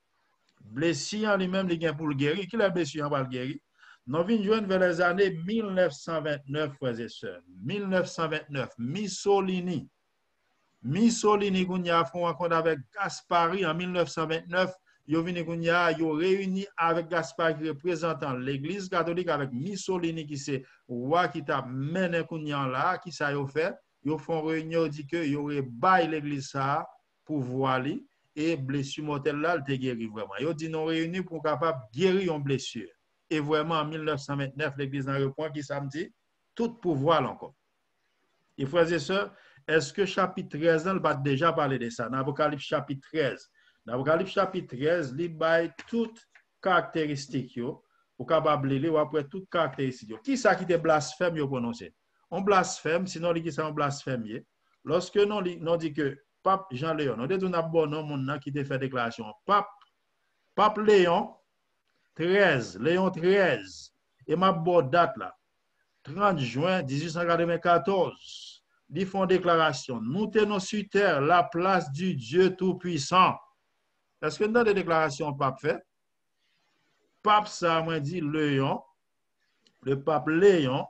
Blessure en lui-même, il vient pour le guérir. Qui la blessure va le guérir? Nous venons jouer vers les années mille neuf cent vingt-neuf, frères et sœurs. mille neuf cent vingt-neuf, Mussolini. Mussolini, qu'on y a fait un compte avec Gaspari en mille neuf cent vingt-neuf. Ils ont réuni avec Gaspard qui représentant l'Église catholique avec Mussolini qui c'est roi qui t'a mené là, qui ça a fait. Ils font réunion, dit que y aurait bail l'Église ça pour voir et blessure mortelle là, elle te guéri vraiment. Ils dit non réunis pour capable guérir une blessure. Et vraiment en mille neuf cent vingt-neuf, l'Église a répondu qui samedi tout pouvoir encore. Et frères et sœurs, est-ce que chapitre treize on va déjà parler de ça dans Apocalypse chapitre treize? Dans l'Apocalypse chapitre treize, il y a toutes caractéristiques, ou capable de lire après toutes caractéristiques. Qui ça qui te blasphème, yo prononcé? On blasphème, sinon il dit ça on blasphème. Lorsque nous on dit que Pape Jean-Léon, on dit on a bon nom mon qui te fait déclaration. Pape Pape Léon treize, Léon treize. Et ma bonne date là, trente juin mille huit cent quatre-vingt-quatorze. Ils font déclaration. Nous tenons sur terre la place du Dieu Tout-Puissant. Est-ce que dans les déclarations pape fait? Pape ça m'a dit Léon, le pape Léon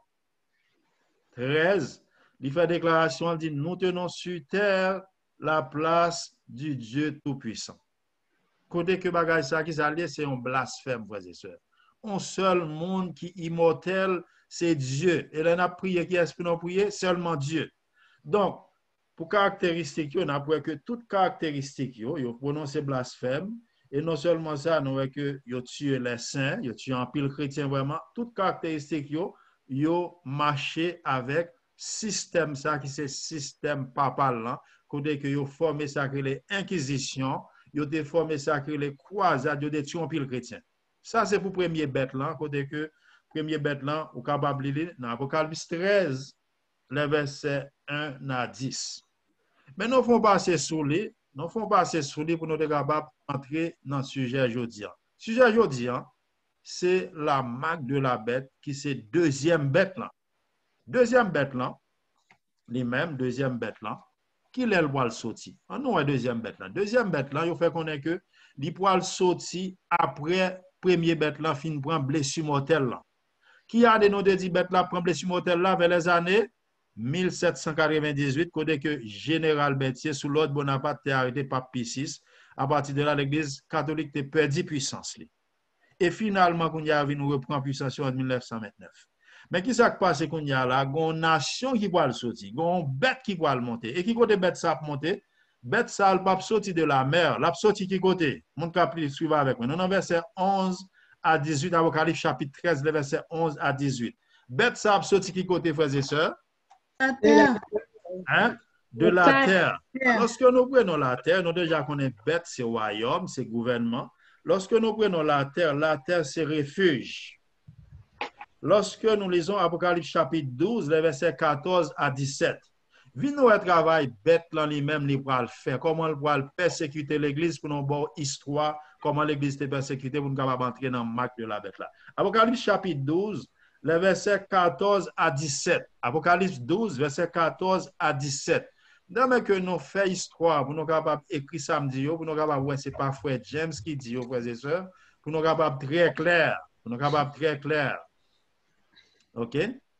treize, il fait déclaration, il dit nous tenons sur terre la place du Dieu Tout-Puissant. Côté que bagage ça qui s'allie, c'est un blasphème, frères et sœurs. Un seul monde qui est immortel, c'est Dieu. Et là, on a prié, qui est-ce que nous prié? Seulement Dieu. Donc, pour caractéristiques, on a pris que toutes caractéristiques, ils ont prononcé blasphème. Et non seulement ça, nous avons que ils ont tué les saints, ils ont tué un pile chrétien vraiment. Toutes caractéristiques, ils ont marché avec système, ça qui c'est système papal, là. Côté que ils ont formé ça que les inquisitions, ils ont formé ça que les croisades, ils ont tué un pile chrétien. Ça, c'est pour premier bête là, côté que premier bête là, au capable de lire dans Apocalypse treize, les versets un à dix. Mais nous faisons passer sous les, nous faisons passer sous les pour nous être capables d'entrer dans le sujet aujourd'hui. Le sujet aujourd'hui, c'est la marque de la bête qui c'est deuxième bête là. Deuxième bête là, les mêmes deuxième bête là, qui l'est le poil sorti. On nous a deuxième bête là. Deuxième bête là, il fait qu'on est que les poils sorti après premier bête là fin prend blessure mortelle là. Qui a des noms de dix bêtes là prend blessure mortelle là vers les années mille sept cent quatre-vingt-dix-huit, côté que Général Berthier, sous l'ordre Bonaparte, a arrêté par Pie six. À partir de là, l'Église catholique a perdu puissance. Et finalement, qu'on y a vu nous reprend puissance en mille neuf cent vingt-neuf. Mais qui s'est passé qu'on y a là? Il y a une nation qui va le sortir, il y a une bête qui va le monter. Et qui côté bête ça va monter? Bête ça va sortir de la mer. La sortir qui côté? Mon cap suivant avec moi. Nous, dans verset onze à dix-huit, Apocalypse chapitre treize, le verset onze à dix-huit. Bête ça a sorti qui côté, frères et sœurs? La terre. Hein? De la terre. Lorsque nous prenons la terre, nous déjà connaissons bête, c'est royaume, c'est gouvernement. Lorsque nous prenons la terre, la terre, c'est refuge. Lorsque nous lisons Apocalypse chapitre douze, les versets quatorze à dix-sept, nous un travail bête là lui-même, il va le faire. Comment il va persécuter l'église pour nous voir histoire, comment l'église est persécutée pour nous capable entrer dans le marque de la bête là. Apocalypse chapitre douze, les versets quatorze à dix-sept. Apocalypse douze, versets quatorze à dix-sept. Demain que nous faisons histoire, pour nous capables d'écrire samedi, pour nous capables, ouais, c'est pas frère James qui dit, frères et sœurs, pour nous capables très clair, pour nous capables très clair. OK?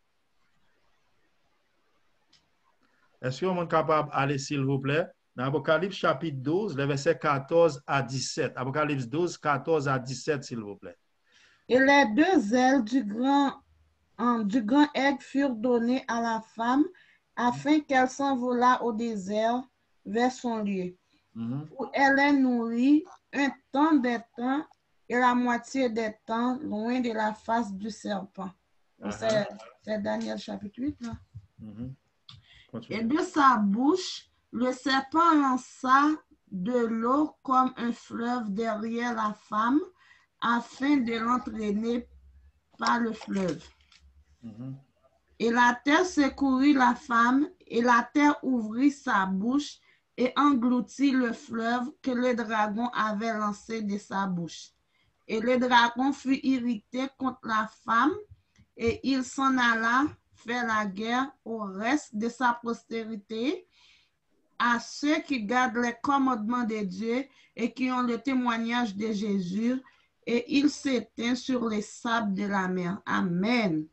Est-ce que vous êtes capable d'aller, s'il vous plaît, dans Apocalypse chapitre douze, les versets quatorze à dix-sept. Apocalypse douze, quatorze à dix-sept, s'il vous plaît. Et les deux ailes du grand, hein, du grand aigle furent données à la femme afin qu'elle s'envolât au désert vers son lieu, mm-hmm. où elle est nourrie un temps des temps et la moitié des temps loin de la face du serpent. Uh-huh. C'est Daniel chapitre huit. Là. Mm-hmm. Et de sa bouche, le serpent lança de l'eau comme un fleuve derrière la femme afin de l'entraîner par le fleuve. Mm-hmm. Et la terre secourut la femme, et la terre ouvrit sa bouche et engloutit le fleuve que le dragon avait lancé de sa bouche. Et le dragon fut irrité contre la femme, et il s'en alla faire la guerre au reste de sa postérité, à ceux qui gardent les commandements de Dieu et qui ont le témoignage de Jésus, et il s'éteint sur les sables de la mer. Amen.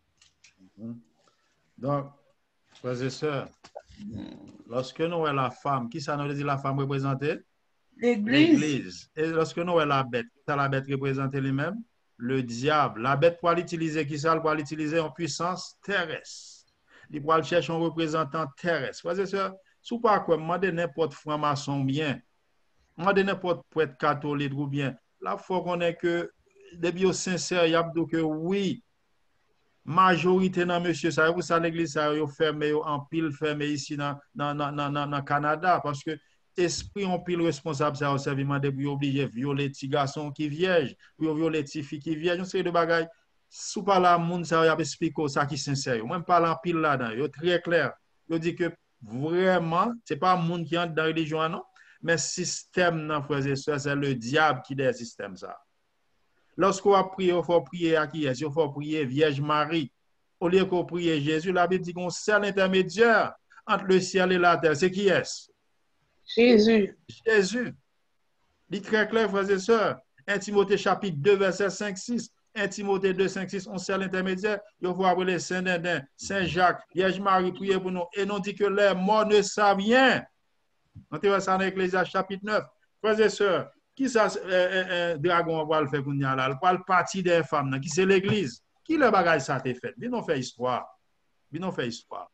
Donc, frères et sœurs, lorsque nous voyons la femme, qui ça nous dit la femme représentée? L'Église. Et lorsque nous voyons la bête, qui ça la bête représentée lui-même? Le diable. La bête pour l'utiliser, qui ça pour l'utiliser en puissance terrestre. Il pour chercher un représentant terrestre. Frères et sœurs, sous pas quoi, demandez n'importe franc-maçon bien, demandez n'importe prêtre catholique ou bien. Là, il faut qu'on ait que, depuis au sincère, il y a que oui, majorité dans monsieur, ça vous ça l'église, ça est fermé en pile, fermé ici dans le Canada, parce que esprit en pile responsable, ça a serviment de pour obliger violer les petits garçons qui vierges, pour violer les petites filles qui vierges, on sait de bagaille. Sous par la monde, ça va expliquer ça qui est sincère. Moi, je parle en pile là-dedans, c'est très clair. Je dis que vraiment, ce n'est pas le monde qui entre dans la religion, non, mais le système, frères et sœurs, c'est le diable qui est dans le système. Lorsqu'on va prier, il faut prier à qui est-ce? Il faut prier Vierge Marie. Au lieu qu'on prie Jésus, la Bible dit qu'on sert l'intermédiaire entre le ciel et la terre. C'est qui est-ce? Jésus. Jésus. Il est très clair, frères et sœurs. un Timothée chapitre deux, verset cinq six. un Timothée deux, cinq six, on sert l'intermédiaire. Il faut appeler Saint-Dindin, Saint-Jacques, Vierge Marie, prier pour nous. Et non dit que les morts ne savent rien. On te ça dans Ecclésiaste chapitre neuf. Frères et sœurs, qui ça, euh, euh, dragon va le faire pour nous là? Il va le parti des femmes, qui c'est l'église. Qui le bagage ça t'est fait? Bien, on fait histoire. Bien, on fait histoire.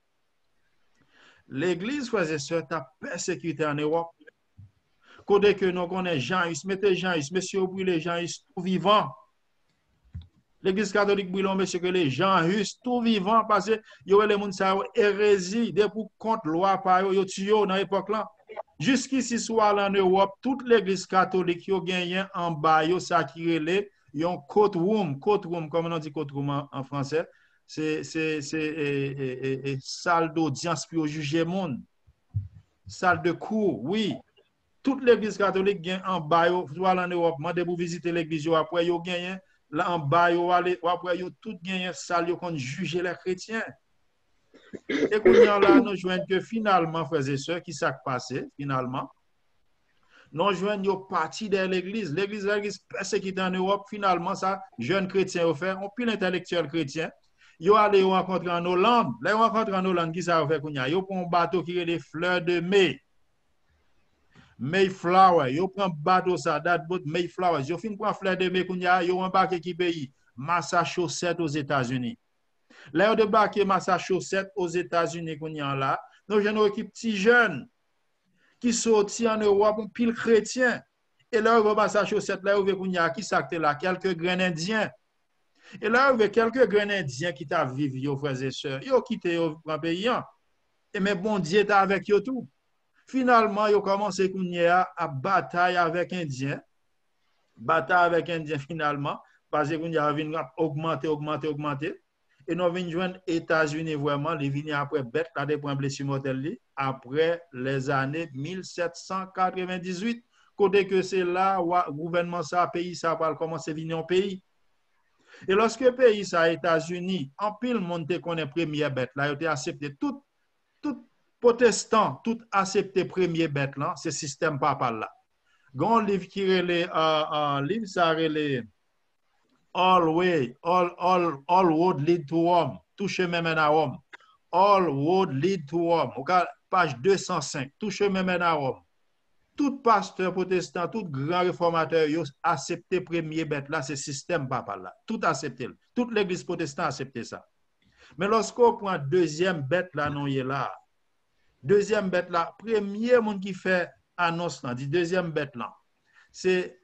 L'église, frères et sœurs, t'a persécuté en Europe. Côté que nous connaissons Jean-Hus, mettez Jean-Hus, monsieur brûlé Jean-Hus tout vivant. L'église catholique brûle, monsieur que les Jean-Hus tout vivant, parce que y aurait les gens qui ont hérésie, des pour contre loi par eux, ils tuent dans l'époque là. Jusqu'ici, soit en Europe, toute l'église catholique a gagné en bas, ça qui relève, ils ont courtroom, courtroom, comme on dit courtroom en, en français, c'est salle d'audience pour juger le monde. Salle de cours, oui. Toute l'église catholique gagne en bas, soit en Europe, moi, pour visiter l'église, après, ils ont gagné, là en bas, après, ils ont tout gagné salle pour juger les chrétiens. Et qu'on y a là, nous joignons que finalement, frères et sœurs, qui s'est passé, finalement, nous joignons partie de l'église. L'église, l'église persécutée en Europe, finalement, ça, jeunes chrétiens ont fait, on pile intellectuels chrétiens. Ils ont allé rencontrer en Hollande. Là, ils rencontrent en Hollande, qui ça fait qu'on y a? Ils ont un bateau qui est des fleurs de mai. Mayflower. Ils prennent un bateau, ça date de Mayflower. Ils fin prendre fleurs de mai qu'on y a, ils ont embarqué qui pays? Massachusetts aux États-Unis. Là, ils ont débarqué Massachusetts aux États-Unis qu'on y a là. Nous avons une équipe petits jeunes qui sortent en Europe, un pile chrétien. Et là, on va sa chaussette, là, on va qui s'acte là, quelques grains indiens. Et là, on va quelques grains indiens qui t'a vécu, yo frères et sœurs, yo quitté au pays. Et mais bon Dieu t'a avec yo tout. Finalement, yo commencé à à bataille avec Indiens. Bataille avec Indiens finalement, parce que y a augmenter, augmenter, augmenter. Et nous venons joindre États-Unis vraiment, les venus après bête, là, des points blessés mortels, après les années mille sept cent quatre-vingt-dix-huit, côté que c'est là où le gouvernement, ça, pays, ça va commencer à venir en pays. Et lorsque le pays, ça, États-Unis, en pile, monde connaît première bête, là, il a accepté tout, tout protestant, tout accepté première bête, là, ce système papal là. Gon livre qui est un livre, ça relève All way, all, all, all road lead to Rome. Tout chemin mène à Rome. All road lead to Rome. Page deux cent cinq. Tout chemin mène à Rome. Tout pasteur protestant, tout grand réformateur, ils ont accepté premier bête là, c'est système papal là. Tout accepté. Toute l'église protestante a accepté ça. Mais lorsqu'on prend deuxième bête là, non, il est là. Deuxième bête là, premier monde qui fait annonce là, dit deuxième bête là, c'est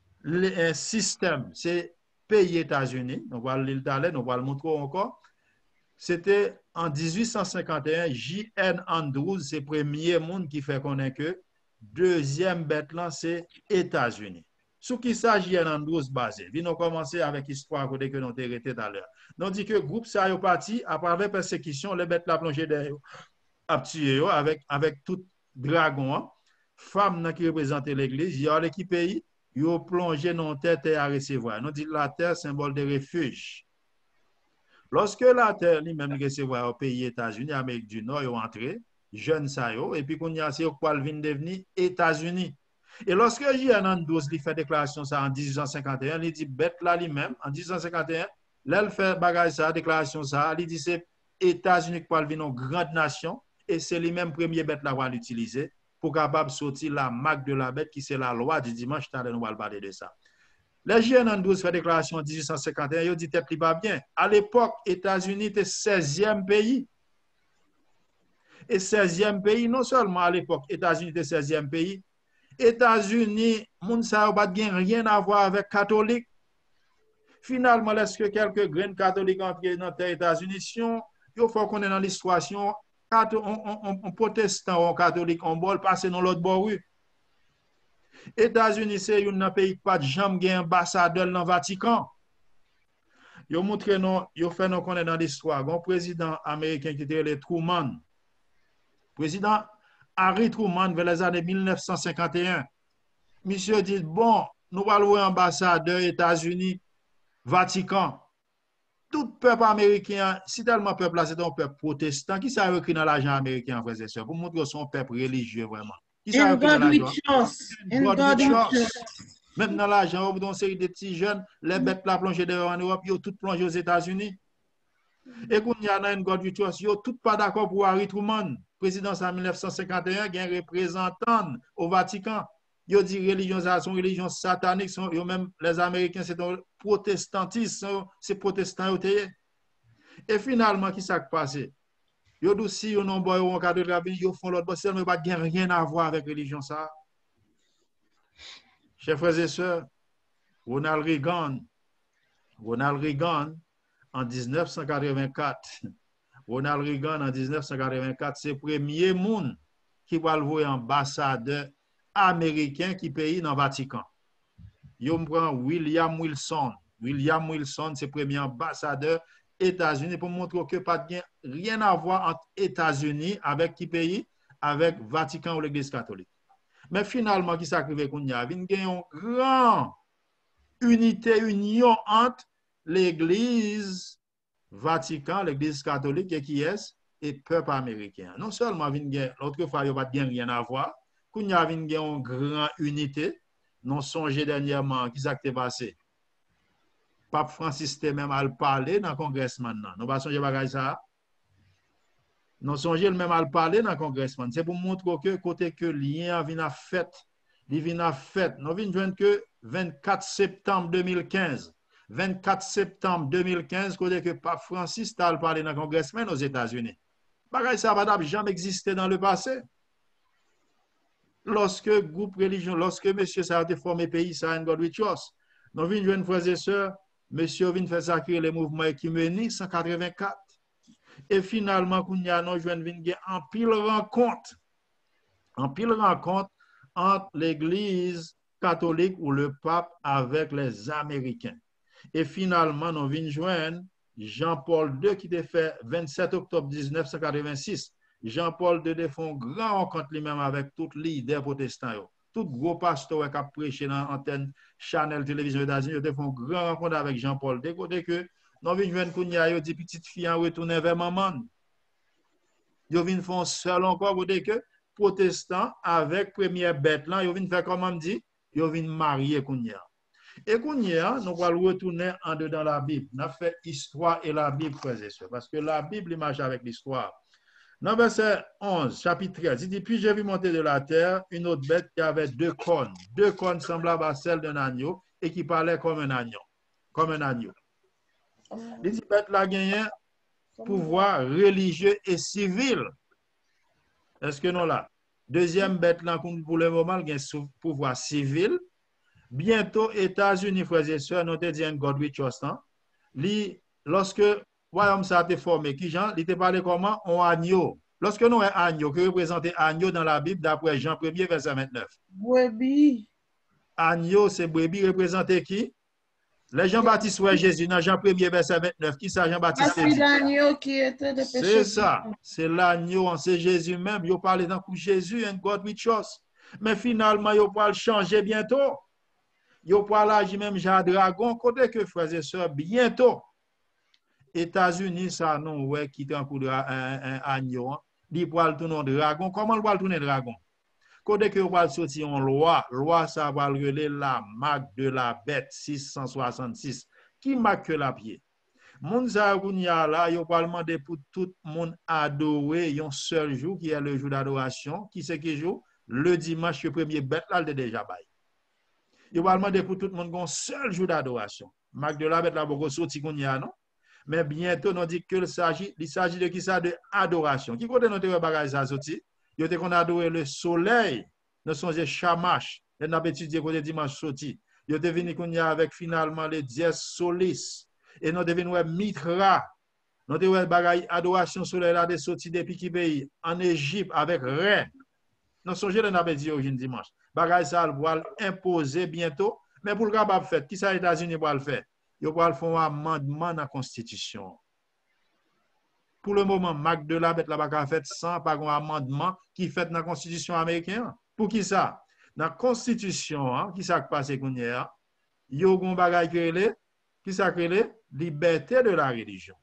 un système, c'est pays États-Unis, on va le parler, on va le montrer encore. C'était en dix-huit cent cinquante et un, J N Andrews, c'est le premier monde qui fait connaître que deuxième bête là, c'est États-Unis. Sur qui ça, J N Andrews basé? Nous avons commencé avec l'histoire que nous avons arrêté tout à l'heure. Nous dit que le groupe ça est parti, après la persécution, les bêtes la plongée derrière, à tuer avec, avec tout dragon, femme qui représente l'église, il y a l'équipe pays. Ils ont plongé dans la terre à recevoir. Nous disons la terre, symbole de refuge. Lorsque la terre lui-même recevoir au pays États-Unis, Amérique du Nord, ils ont entré, jeunes ça, et puis qu'on y a c'est quoi vient devenir États-Unis. Et lorsque J N Andrews fait déclaration ça en dix-huit cent cinquante et un, il dit bête là lui-même, en dix-huit cent cinquante et un, là il fait bagage ça, déclaration ça, il dit c'est États-Unis qui va devenir une grande nation, et c'est lui-même premier bête là va l'utiliser pour capable sortir la marque de la bête qui c'est la loi du dimanche, on va parler de ça. Les J N Andrews fait déclaration en dix-huit cent cinquante et un, ils dit tête li pas bien. À l'époque, États-Unis était seizième pays. Et seizième pays, non seulement à l'époque, États-Unis était seizième pays, États-Unis, moun sa yo pas rien à voir avec catholique. Finalement, est-ce que quelques graines catholiques entrent dans les États-Unis, il faut qu'on est dans l'histoire, on protestant ou catholique, on bol passer dans l'autre bord. États-Unis, c'est un pays qui n'a pas de jamais ambassadeur dans le Vatican. Ils ont montré, ils ont fait nous connaître dans l'histoire. Un président américain qui était le Truman. Président Harry Truman, vers les années mille neuf cent cinquante et un. Monsieur dit, bon, nous allons ambassadeur États-Unis, Vatican. Tout peuple américain, si tellement peuple là, c'est un peuple protestant, qui s'est écrit dans l'argent américain, frères et sœurs, pour montrer son peuple religieux vraiment. Qui s'est écrit dans l'argent? Même dans l'argent, on a une série de petits jeunes, les bêtes la plongée en Europe, ils ont toutes plongé aux États-Unis. Et quand il y a une God Virtuous, ils sont tous pas d'accord pour Harry Truman. Président en mille neuf cent cinquante et un, il y a un représentant au Vatican. Ils ont dit religion, c'est une religion satanique, sont, même les Américains, c'est un protestantisme, c'est protestant. Et finalement, qui s'est passé? Ils ont dit si ils ont un cadre de la vie, ils font l'autre, mais ça n'a rien à voir avec la religion. Ça. Chers frères et sœurs, Ronald Reagan, Ronald Reagan, en mille neuf cent quatre-vingt-quatre, Ronald Reagan, en mille neuf cent quatre-vingt-quatre, c'est le premier monde qui va le voir ambassadeur américain qui paye dans le Vatican. Il prend William Wilson. William Wilson, c'est le premier ambassadeur États-Unis pour montrer que pas de rien à voir entre États-Unis avec qui pays, avec Vatican ou l'Église catholique. Mais finalement, qui s'arrive qu'on y a, il y a une grande unité, union entre l'Église Vatican, l'Église catholique et qui est, et peuple américain. Non seulement, l'autre fois, il n'y a pas rien à voir, qu'on y a une grande unité, non songé dernièrement, qui s'est passé. Pape Francis était même à le parler dans le congrès maintenant. Nous ne pas songer à ça. Nous songez même à le parler dans le congrès. C'est pour montrer que côté que lien vient à fait, il vient à fait. Nous venons que vingt-quatre septembre deux mille quinze. vingt-quatre septembre deux mille quinze, côté que Pape Francis a parlé dans le congrès aux États-Unis. Bagay ça n'a jamais existé dans le passé. lorsque groupe religion, lorsque monsieur ça a été formé pays, ça a un God we trust. Nous venons jeunes frères et sœurs, monsieur vient faire sacrer les mouvements écuméniques cent quatre-vingt-quatre. Et finalement, nous avons venir en pile rencontre, en pile rencontre entre l'Église catholique ou le pape avec les Américains. Et finalement, nous venons joindre Jean-Paul deux qui a fait vingt-sept octobre mille neuf cent quatre-vingt-six. Jean-Paul deux a fait un grand rencontre lui-même avec tous les leaders protestants. Tout gros pasteur qui a prêché dans l'antenne Channel Télévision aux États-Unis, il a fait un grand rencontre avec Jean-Paul deux. Côté que nous venons joindre Kounia, dit petite fille en retourner vers maman. Ils viennent faire un seul encore, côté que protestants avec première bête là, ils viennent faire comme on dit, ils viennent marier Kounia. Et Kounia, nous allons retourner en dedans la Bible. On a fait histoire et la Bible, frères et sœurs, parce que la Bible marche avec l'histoire. Dans verset onze, chapitre treize, il dit, puis j'ai vu monter de la terre une autre bête qui avait deux cornes, deux cornes semblables à celles d'un agneau et qui parlait comme un agneau, comme un agneau. Il dit, bête là gagne pouvoir religieux et civil. Est-ce que non là? Deuxième bête là, pour le moment, il y a un pouvoir civil. Bientôt, États-Unis, frères et sœurs, nous te dit un God we trust. Lorsque le royaume ça a été formé, qui Jean, il te parlé comment? On agneau. Lorsque nous avons un agneau, que représente agneau dans la Bible, d'après Jean premier, verset vingt-neuf. Brebis. Agneau, c'est brebis, représenté qui? Les Jean-Baptiste, ouais, Jésus, dans Jean premier, verset vingt-neuf. Qui ça, Jean-Baptiste? C'est l'agneau qui était de péché. C'est ça. C'est l'agneau, c'est Jésus même. Il parle dans le Jésus, un God we trust. Mais finalement, il va le changer bientôt. Il va l'agir même Jean Dragon, côté que frères et sœurs, bientôt. États-Unis, ça, non, ouais, qui est en coup de un agneau. Il va le tourner dragon. Comment il va le tourner dragon? Côté que va sortir en loi, loi, ça va le relayer la marque de la bête six cent soixante-six. Qui marque la pied? Moun Zarounia là, il va demander pour tout le monde adorer un seul jour, qui est le jour d'adoration. Qui c'est qui joue? Le dimanche, le premier bête là, il déjà bail. Il va demander pour tout le monde un seul jour d'adoration. Marque de la bête là, beaucoup sorti qu'on y a, non? Mais bientôt, on dit qu'il s'agit, il s'agit de qui ça? De adoration. Qui côté notre bagage ça sorti? Il y a qu'on adoré le soleil, nous sommes Shamash, et nous avons étudié côté dimanche sorti. Il y a venu qu'on y a avec finalement les dies solis, et nous devons Mitra. Nous devons bagage adoration soleil là de sorti depuis qui pays en Égypte avec Ré. Nous sommes nous avons dit aujourd'hui dimanche. Bagage ça va imposer bientôt, mais pour le capable faire, qui ça les États-Unis va le faire? Ils vont faire un amendement dans la Constitution. Pour le moment, Mac de la bête là va fait sans pas un amendement qui fait dans la Constitution américaine. Pour qui ça? Dans la Constitution, hein, qui ça passe qu'on y a? Il y a un bagage qui s'appelle liberté de la religion.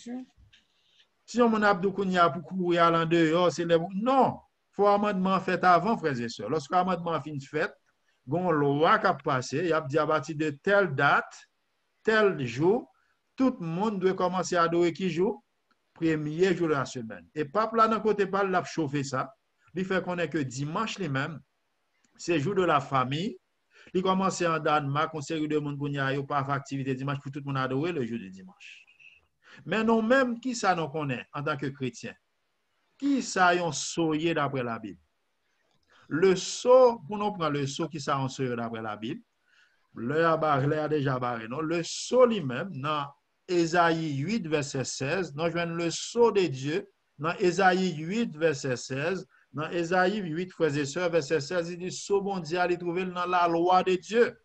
Si on a dit qu'on y a pour courir à l'en dehors, c'est le non. Il faut un amendement fait avant, frères et sœurs. Lorsqu'un amendement fin fait, il y a une loi qui a passé, il y a dit à partir de telle date, tel jour, tout le monde doit commencer à adorer qui joue? Premier jour de la semaine. Et pape là, d'un côté, pas l'a chauffé ça. Il fait qu'on est que dimanche les mêmes, c'est jour de la famille. Il commence en Danemark, on série de monde qui n'a pas activité dimanche pour tout le monde adorer le jour de dimanche. Mais non, même qui ça nous connaît en tant que chrétien? Qui ça yon soyé d'après la Bible? Le sceau, pour nous prendre le sceau qui ça en soyé d'après la Bible, le a déjà barré, non? Le sceau lui-même, dans Ésaïe huit, verset seize, nous jouons le sceau de Dieu, dans Ésaïe huit, verset seize, dans Ésaïe huit, frères et sœurs, verset seize, il dit, sceau mondial, il trouve dans la loi de Dieu.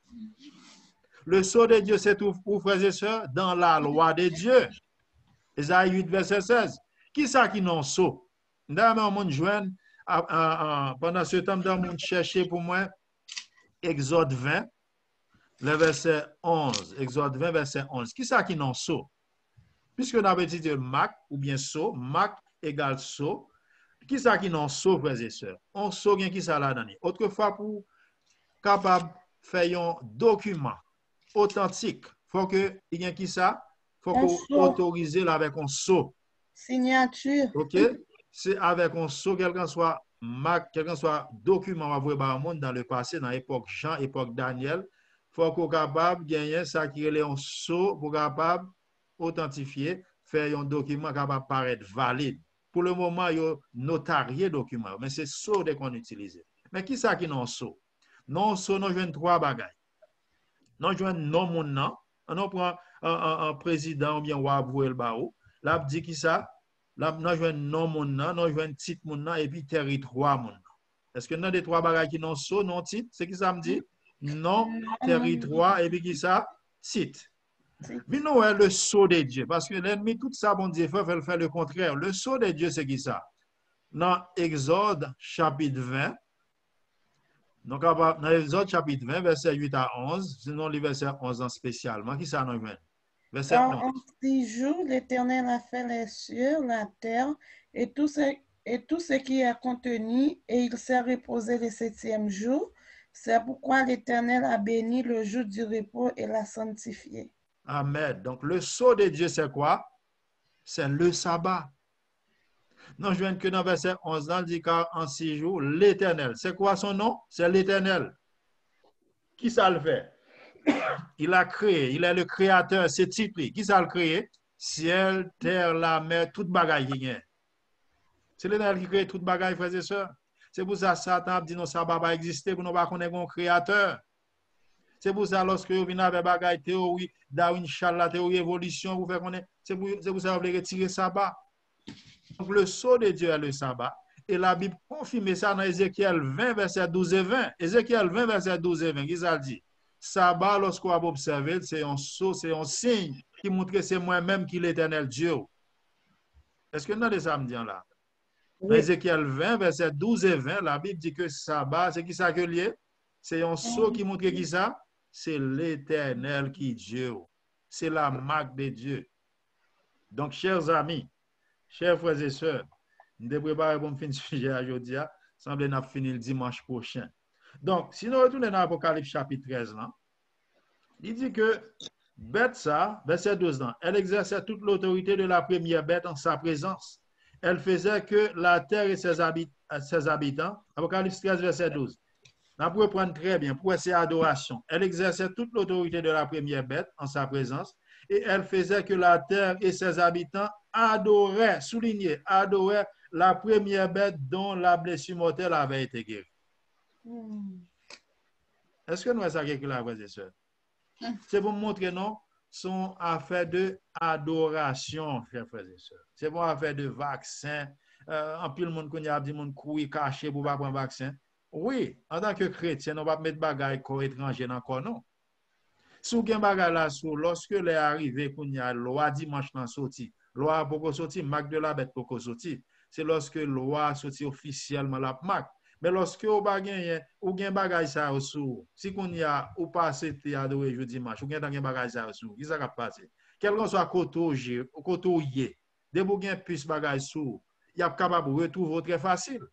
Le sceau de Dieu, c'est tout pour frères et sœurs, dans la loi de Dieu. Ésaïe huit, verset seize. Qui ça qui non sceau? D'ailleurs, on joint, pendant ce temps, on chercher pour moi, Exode vingt, le verset onze, Exode vingt, verset onze. Qui ça qui non sceau? Puisque on avait dit Mac ou bien sceau, Mac égale sceau. Qui ça qui non sceau, frères et sœurs? On sceau bien qui ça là-dedans. Autrefois, pour capable faire un document authentique, faut que il y ait qui ça? Faut qu'on autorise là avec un sceau. Signature. OK? C'est avec un sceau, quel qu'en soit Mac, quel qu'en soit document on va voir par le monde dans le passé, dans l'époque Jean, époque Daniel. Faut qu'on capable gagner ça qui est un sceau pour capable authentifier, faire un document capable paraître valide. Pour le moment, il y a notarié document, mais c'est sceau qu'on utilise. Mais qui ça qui non so? Non so, nous jouons trois bagailles. Nous jouons non mon nan, on prend un, un, un président ou bien roi le baou, là dit qui ça? Là nous jouons non mon nan, nous jouons titre mon nan et puis territoire mon nan. Est-ce que nous des trois bagailles qui non so, non titre, c'est qui ça me dit? Non, territoire et puis qui ça? Titre. Mais non, le sceau de Dieu, parce que l'ennemi, tout ça, bon Dieu, fait, fait, fait le contraire. Le sceau de Dieu, c'est qui ça? Dans Exode chapitre vingt, donc dans Exode chapitre vingt, verset huit à onze, sinon le verset onze en spécialement, qui ça nous verset onze. En six jours, l'Éternel a fait les cieux, la terre et tout ce, et tout ce qui est contenu, et il s'est reposé le septième jour. C'est pourquoi l'Éternel a béni le jour du repos et l'a sanctifié. Amen. Donc, le sceau de Dieu, c'est quoi? C'est le sabbat. Non, je viens que dans verset onze, dans le dit qu'en six jours, l'Éternel. C'est quoi son nom? C'est l'Éternel. Qui ça le fait? Il a créé, il est le créateur, c'est titre. Qui ça le créé? Ciel, terre, la mer, toute bagaille qui est. C'est l'Éternel qui crée toute bagaille, frères et sœurs. C'est pour ça que Satan a dit non, ça ne va pas exister pour nous pas connaître un créateur. C'est pour ça, lorsque vous venez avec bagaille théorie, Darwin, la théorie évolution, vous faites connaître, c'est pour, pour ça que vous voulez retirer le sabbat. Donc, le sceau de Dieu est le sabbat. Et la Bible confirme ça dans Ézéchiel vingt, verset douze et vingt. Ézéchiel vingt, verset douze et vingt, qui ça dit? Sabbat, lorsqu'on va observer, c'est un sceau, c'est un signe qui montre que c'est moi-même qui est l'éternel Dieu. Est-ce que nous avons des samedis là? Oui. Dans Ézéchiel vingt, verset douze et vingt, la Bible dit que sabbat, c'est qui ça que lié? C'est un sceau qui montre qui ça? C'est l'Éternel qui est Dieu. C'est la marque de Dieu. Donc, chers amis, chers frères et sœurs, nous devons préparer pour finir le sujet aujourd'hui. Semble nous finir le dimanche prochain. Donc, si nous retournons dans l'Apocalypse chapitre treize, là, il dit que bête ça, verset douze, là, elle exerçait toute l'autorité de la première bête en sa présence. Elle faisait que la terre et ses, habit ses habitants, Apocalypse treize, verset douze, on peut prendre très bien, pour c'est adoration. Elle exerçait toute l'autorité de la première bête en sa présence et elle faisait que la terre et ses habitants adoraient, soulignaient, adoraient la première bête dont la blessure mortelle avait été guérie. Mm. Est-ce que nous avons ça quelque chose, frères et sœurs? Mm. C'est pour montrer, non, son affaire de adoration, chers frères et sœurs. C'est pour affaire de vaccin. Euh, en plus, le monde qui a dit monde courir caché pour pas prendre vaccin. Oui, en tant que chrétien, on va mettre bagaille corps étranger dans corps non. Si vous avez bagaille là sur lorsque les arrivé qu'on y a loi dimanche dans sorti, loi pour sorti, marque de la bête pour sorti. C'est lorsque loi sorti officiellement la marque. Mais lorsque vous avez ou gen bagaille ça sur, si qu'on y a ou passé te adorer jeudi dimanche, ou gen dans bagaille ça sur, qui ça va passer? Quel que soit côté ou côté de vous gen plus bagaille sur, il y a capable de retrouver très facile.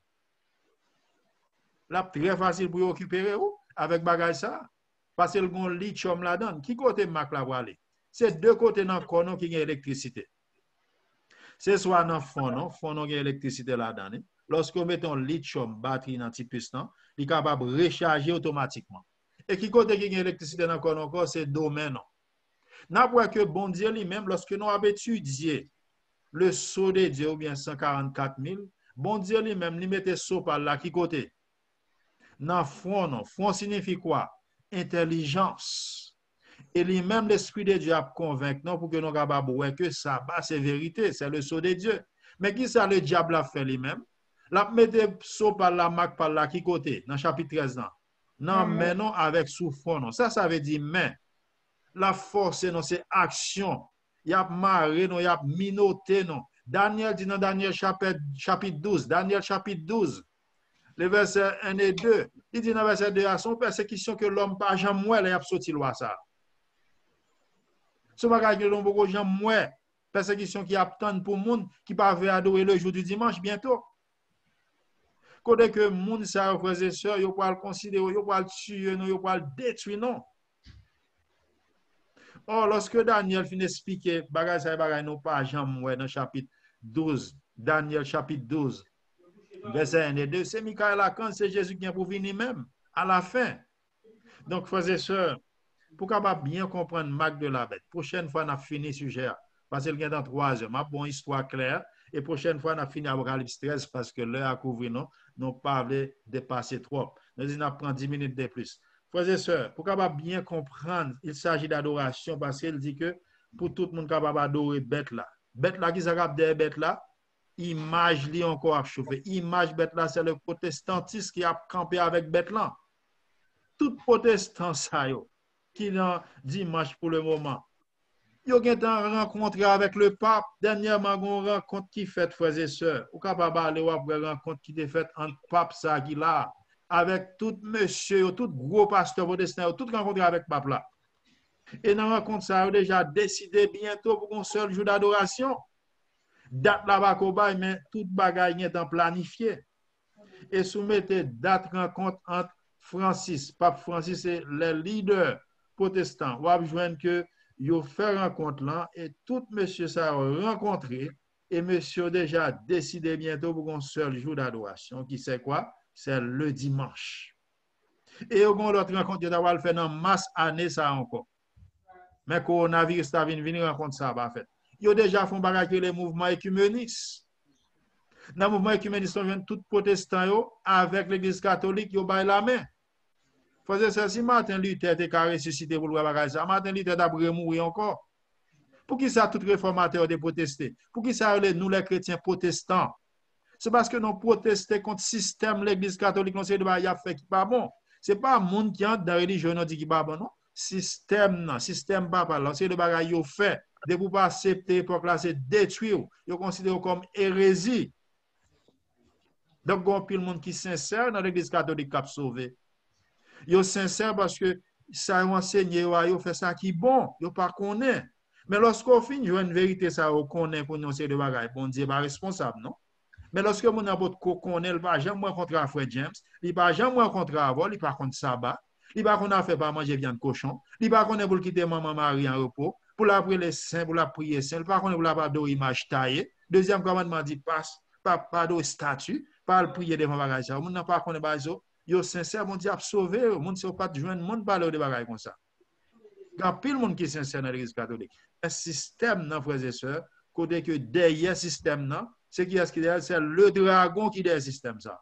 Là, très facile pour récupérer ou avec bagage ça. Parce que le gon lithium là-dedans. Qui côté marque la voile? C'est deux côtés dans le corps qui a électricité. C'est soit dans le fond, non? Fond non, il y a électricité là-dedans. Lorsque vous mettez un lithium batterie dans le petit piston, il est capable de recharger automatiquement. Et qui côté qui a électricité dans le corps encore, c'est domaine. N'a pas que bon Dieu lui-même, lorsque nous avons étudié le sceau de Dieu, ou bien cent quarante-quatre mille, bon Dieu lui-même, il mettait sceau par là, qui côté? Dans fond, non. Fond signifie quoi? Intelligence. Et lui-même, l'Esprit de Dieu a convaincu non, pour que nous capables que ça, bah, c'est vérité, c'est le sceau de Dieu. Mais qui ça le diable a fait lui-même? La mette sceau par la marque par là, qui côté? Dans le chapitre treize, non. Non, mm-hmm. Mais non, avec sous fond, non. Ça, ça veut dire mais. La force, non, c'est action. Il y a maré, non, il y a minoté, non. Daniel dit dans Daniel chapitre, chapitre douze, Daniel chapitre douze. Le verset un et deux, il dit dans le verset deux, à son persécution que l'homme pas jamais moué, il a sorti loi ça. Ce bagage que l'homme beaucoup jamais moué, persécution qui attend pour monde qui pas veut adorer le jour du dimanche bientôt. Côté que monde ça frères et sœurs, yo pas le considérer, yo pas le tuer, non, yo pas le détruire non. Or lorsque Daniel finit expliquer bagage ça bagage non pas jamais moué dans chapitre douze, Daniel chapitre douze. Verset un et deux, c'est Michael Lacan, c'est Jésus qui vient pour venir même, à la fin. Donc, frères et sœurs, pour capable bien comprendre marque de la bête, prochaine fois, on a fini le sujet, parce qu'il y a dans trois heures, ma bonne histoire claire, Et prochaine fois, on a fini Apocalypse treize parce que l'heure à couvrir, non, non pas dépasser trop. Nous on prend dix minutes de plus. Frères et sœurs, pour capable bien comprendre, il s'agit d'adoration parce qu'il dit que pour tout le monde capable d'adorer bête là. Bête là qui s'appelle des bêtes là, image li encore à chauffer. Image bête là, c'est le protestantisme qui a campé avec bête là. Tout protestant ça yo, qui dans dimanche pour le moment. Yo ont rencontré avec le pape. Dernièrement, on rencontre qui fait frères et sœurs. Ou capable aller ou après rencontre qui est faite entre pape ça qui là avec tout monsieur, tout gros pasteur protestant, tout rencontré avec pape là. Et dans la rencontre ça a déjà décidé bientôt pour un seul jour d'adoration. Date là-bas qu'on bail mais toute bagaille est en planifié. Et soumettez date rencontre entre Francis, pape Francis et les leaders protestants. Ou joindre que yo fait rencontre là et tout monsieur ça a rencontré et monsieur déjà décidé bientôt pour un seul jour d'adoration qui c'est quoi? C'est le dimanche. Et on l'autre rencontre yo d'avoir fait dans masse année ça encore. Mais coronavirus ta vinn venir rencontre ça pas fait. Yo déjà font bagage les mouvements écuménistes. Dans le mouvement écuméniste on vient tout protestant yo avec l'église catholique yo bail la main. Faisait ça si Martin Luther était ressuscité pour le bagage ça. Martin Luther d'après mourir encore. Pour qui ça tout réformateur de protester? Pour qui ça nous les chrétiens protestants? C'est parce que nous protestons contre le système l'église catholique non c'est de ba y a fait qui pas bon. C'est pas monde qui entre dans la religion non dit qui pas bon non. Système non, système pas pas là, c'est de bagage yo fait. De pour pas accepter époque là c'est détruire. Yo considère comme hérésie. Donc il y a pile monde qui sincère dans l'église catholique qui a sauvé. Yo sincère parce que ça enseigné yo fait ça qui bon, yo pas connaît. Mais lorsqu'on finit jouer une vérité ça on connaît pour nous c'est de bagaille, bon Dieu pas responsable non. Mais lorsque mon n'importe quoi connaît, il pas jamais rencontrer frère James, il pas jamais rencontrer avant, il pas contre sabbat, il pas qu'on a fait pas manger viande cochon, il pas connaît pour quitter maman Marie en repos, pour la prier les saints, pour la prier saint, il pas connaît pour la pas d'or image taillée. Deuxième commandement dit passe pas pas de statue, pas le prier devant bagage ça. Mon n'a pas connaît pas ça. Yo sincère, mon Dieu a sauvé, mon ne pas joindre monde parler de bagaille comme ça. Il y a pile monde qui est sincère dans l'église catholique. Un système non frères et sœurs, côté que derrière système non, c'est qui est-ce qui est c'est le dragon qui est derrière système ça.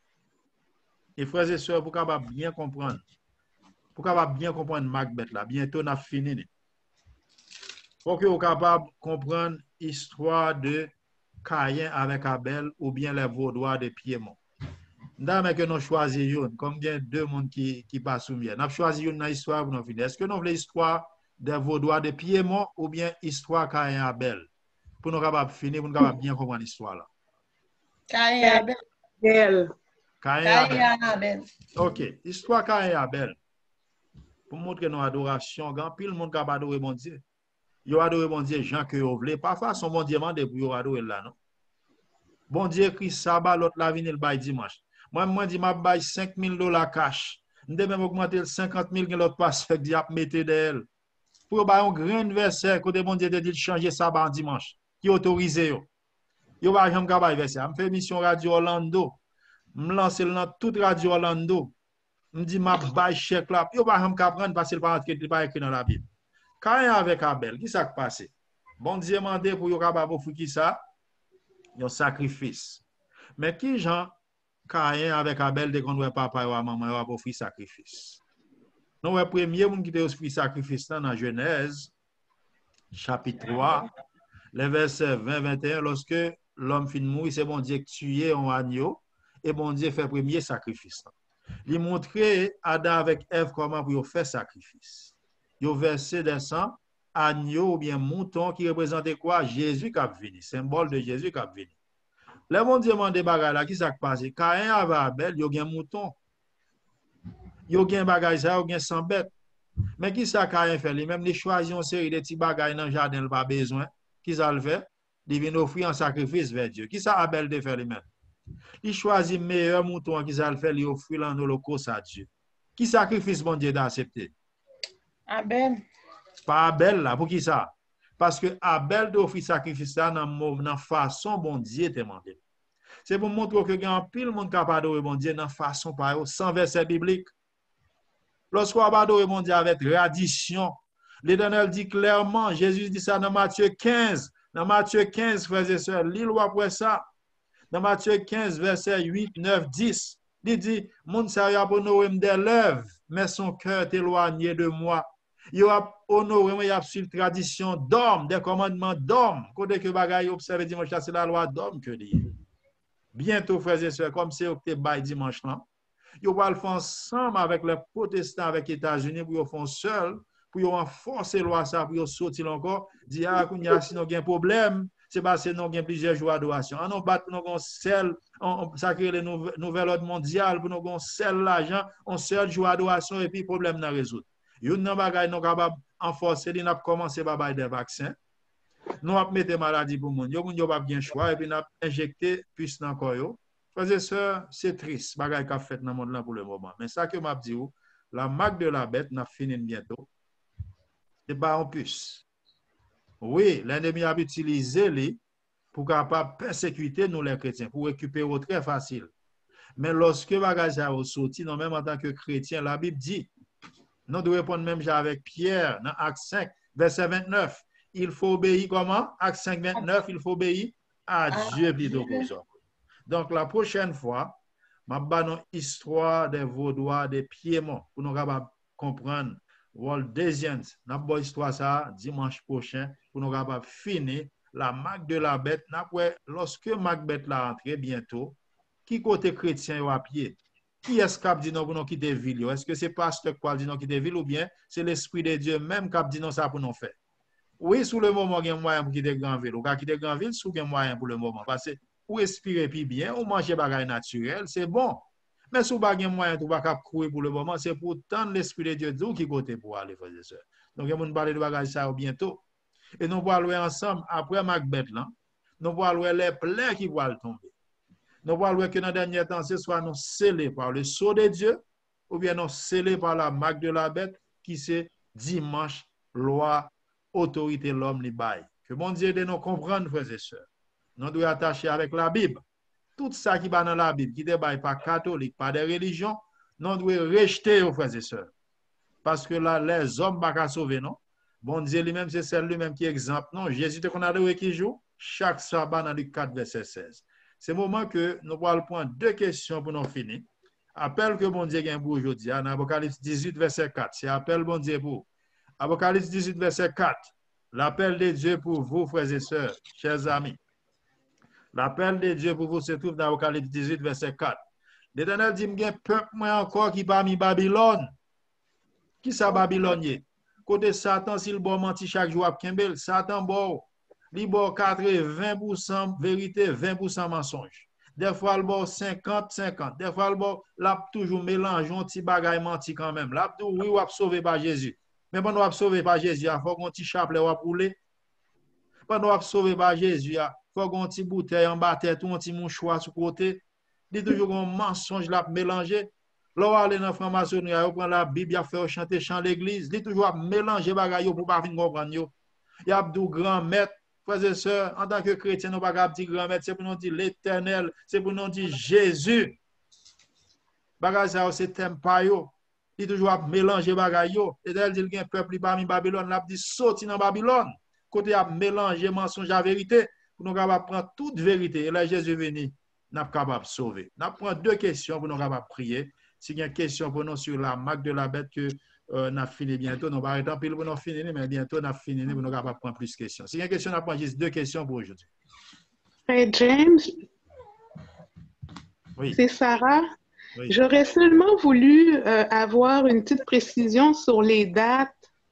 Et frères et sœurs, pour capable bien comprendre. Pour capable bien comprendre Macbeth là, bientôt on a fini. Pour que vous capable comprendre l'histoire de Caïn avec Abel ou bien les Vaudois de Piémont. Nous que nous choisissons, comme il y a deux mondes qui, qui passent sous bien. Nous choisissons une histoire pour nous finir. Est-ce que nous voulons l'histoire des Vaudois de Piémont ou bien l'histoire Caïn et Abel? Pour nous capables finir, pour nous capables bien comprendre l'histoire là. Caïn et Abel. Caïn et Abel. Ok, histoire Caïn et Abel. Pour montrer nos adorations, grand pile le monde capable adorer mon Dieu. Yo adore bon Dieu Jean que vous voulez. Parfois son bon Dieu mande pour yo adorer là non. Bon Dieu Christ sabbat l'autre la venir le bail dimanche. Moi moi dit m'a bail cinq mille dollars cash. M'de même augmenter cinquante mille que l'autre passe fait dit a mettre d'elle. Pour bail un grand anniversaire côté bon Dieu te dit changer sabbat en dimanche. Qui autorisé yo. Yo ba jamais capable verset. Me fait mission radio Orlando. Me lancer dans toute radio Orlando. Me dit m'a bail chèque là. Yo ba jamais capable prendre parce qu'il pas pas écrit dans la Bible. Caïn avec Abel, qui s'est passé? Bon Dieu demandé pour yo capable offrir qui ça? Un sacrifice. Mais qui Jean Caïn avec Abel de qu'on papa et maman va offrir sacrifice? Nous le premier monde qui te offrir sacrifice dans Genèse chapitre trois, les versets vingt vingt et un lorsque l'homme fin mourir, c'est bon Dieu qui tuer un agneau et bon Dieu fait premier sacrifice. Il montrer Adam avec Ève comment pour faire sacrifice. Yo versé des sang, agneau ou bien mouton qui représentait quoi? Jésus qui a venu, symbole de Jésus qui a venu. Le bon Dieu m'a débarrassé là, qui s'est passé? Caïn avec Abel, yo gen mouton. Yo gen bagay ça, yo gen cent bêtes. Mais qui ça Caïn fait? Lui même les choisi une série de petits bagages dans le jardin, il pas besoin. Qui ça le fait? Il vient offrir un sacrifice vers Dieu. Qui ça Abel de faire lui-même? Il choisit meilleur mouton qui ça le fait, il offrir en holocauste à Dieu. Qui sacrifice bon Dieu d'accepter? Abel. Pas Abel là, pour qui ça? Parce que Abel doit offrir sacrifice là dans la façon bon Dieu te demandé. C'est pour montrer que il y a un pile monde capable d'adorer bon Dieu dans façon par sans verset biblique. Lorsqu'on adore bon Dieu avec tradition, l'Éternel dit clairement, Jésus dit ça dans Matthieu quinze, Dans Matthieu quinze, frères et sœurs, lisez après ça. Dans Matthieu quinze, versets huit, neuf, dix, il dit, mon sa y a honoré des lèvres, mais son cœur est éloigné de moi. Il a honoré, il a suivi la tradition d'homme, des commandements d'homme. Côté que bagaille observé dimanche, c'est la loi d'homme que dit. Bientôt, frères et sœurs, comme c'est au bail dimanche là, ils vont le faire ensemble avec les protestants, avec les États-Unis, pour ils font seul, pour ils renforcer la loi, ça, pour ils sortir encore, dire, ah, qu'on y a sinon un problème, c'est parce que nous avons plusieurs jours d'adoration. On bat pour nous avons celle, on sacrer les nouvelles ordres mondiales, pour nous avons celle l'argent, on seul jour d'adoration et puis le problème n'a résoudre. Nous n'avons pas capable renforcer, nous avons commencé par des vaccins. Nous avons mis des maladies pour nous. Nous n'avons pas bien choix et puis nous avons injecté plus encore. Frères et sœurs, c'est triste, bagaille qu'a fait dans le monde là pour le moment. Mais ça que m'a dit, la marque de la bête n'a fini bientôt. C'est pas en plus. Oui, l'ennemi a utilisé les pour capable persécuter nous les chrétiens, pour récupérer très facile. Mais lorsque bagage a sorti, non même en tant que chrétien, la Bible dit, nous devons répondre même avec Pierre dans Acte cinq, verset vingt-neuf. Il faut obéir comment? Acte cinq, vingt-neuf, il faut obéir à Dieu plutôt que ça. Donc, la prochaine fois, je vais vous histoire des Vaudois, des Piémonts, pour nous comprendre. World Desians, nous avons histoire ça dimanche prochain, pour nous finir la marque de la bête. Lorsque Macbeth l'a rentré bientôt, qui côté chrétien à pied? Qui est-ce qui a dit non pour nous quitter la ville? Est-ce que c'est pasteur qui a dit non quitter la ville ou bien c'est l'Esprit de Dieu même qui a dit non ça pour nous faire? Oui, sous le moment, il y a moyen pour quitter la grande ville. Ou quand quitter la grande ville, sous il y a moyen pour le moment. Parce que ou respirer puis bien, ou manger des choses naturelles, c'est bon. Mais si vous n'avez pas moyen de pas courir pour le moment, c'est pour tant l'Esprit de Dieu d'où qui côté pour aller, frères et sœurs. Donc, il y a parler de bagages ça bientôt. Et nous allons aller ensemble, après Macbeth, là, nous allons aller les plaies qui vont tomber. Nous allons aller que dans le dernier temps, ce soit nous scellés par le sceau de Dieu, ou bien nous scellés par la marque de la bête, qui c'est dimanche, loi, autorité, l'homme, les bail. Que mon Dieu de nous comprendre, frères et sœurs. Nous devons attacher avec la Bible. Tout ça qui va dans la Bible, qui ne débaille pas catholique, pas des religions, nous devons rejeter aux frères et sœurs. Parce que là, les hommes ne peuvent pas sauver, non? Bon Dieu lui-même, c'est celle lui-même qui est exemple. Non, Jésus qu'on a adoré qui joue chaque sabbat dans Luc quatre, verset seize. C'est le moment que nous allons prendre deux questions pour nous finir. Appel que bon Dieu gagne pour aujourd'hui, dans Apocalypse dix-huit, verset quatre. C'est appel bon Dieu pour. Apocalypse dix-huit, verset quatre. L'appel de Dieu pour vous, frères et sœurs, chers amis. L'appel de Dieu pour vous se trouve dans Apocalypse dix-huit, verset quatre. L'Éternel dit, il y a un peuple encore qui parmi Babylone. Qui ça Babylone? Côté Satan, s'il bon menti chaque jour à Kimbel, Satan bon, il bon quatre-vingts pour cent vérité, vingt pour cent mensonge. Des fois, il bon cinquante cinquante. Des fois, il bon, l'a toujours mélange, un petit bagaille menti quand même. L'a tout, oui, on va sauver par Jésus. Mais bon, on va sauver par Jésus, il faut qu'on petit chapelet ou rouler. Quand on va sauver par Jésus, il faut qu'on petit bouteille en bas tête, un petit mouchoir sur côté. Il y a toujours un mensonge là mélangé. Là, on aller dans la franc-maçonnerie, on prend la Bible, on fait chanter chant l'église. Il y a toujours mélanger bagaille pour pas venir comprendre. Il y a deux grands maîtres, frères et sœurs, en tant que chrétiens, nous ne pouvons pas dire grand maître, c'est pour nous dire l'éternel, c'est pour nous dire Jésus. Bagaille ça, c'est thème pas yo. Il toujours mélanger bagaille yo. Et elle dit qu'il y a un peuple parmi Babylone, il dit sorti dans Babylone. Côté a mélanger mensonge à vérité, pour nous capables prendre toute vérité. Et là, Jésus est venu, nous sommes capables de sauver. Nous prenons deux questions pour nous capables de prier. S'il y a une question pour nous sur la marque de la bête que euh, nous avons fini bientôt, nous allons arrêter pour nous finir, mais bientôt nous avons fini pour nous capables de prendre plus de questions. S'il y a une question, nous prenons juste deux questions pour aujourd'hui. Frère James, oui. C'est Sarah. Oui. J'aurais seulement voulu euh, avoir une petite précision sur les dates.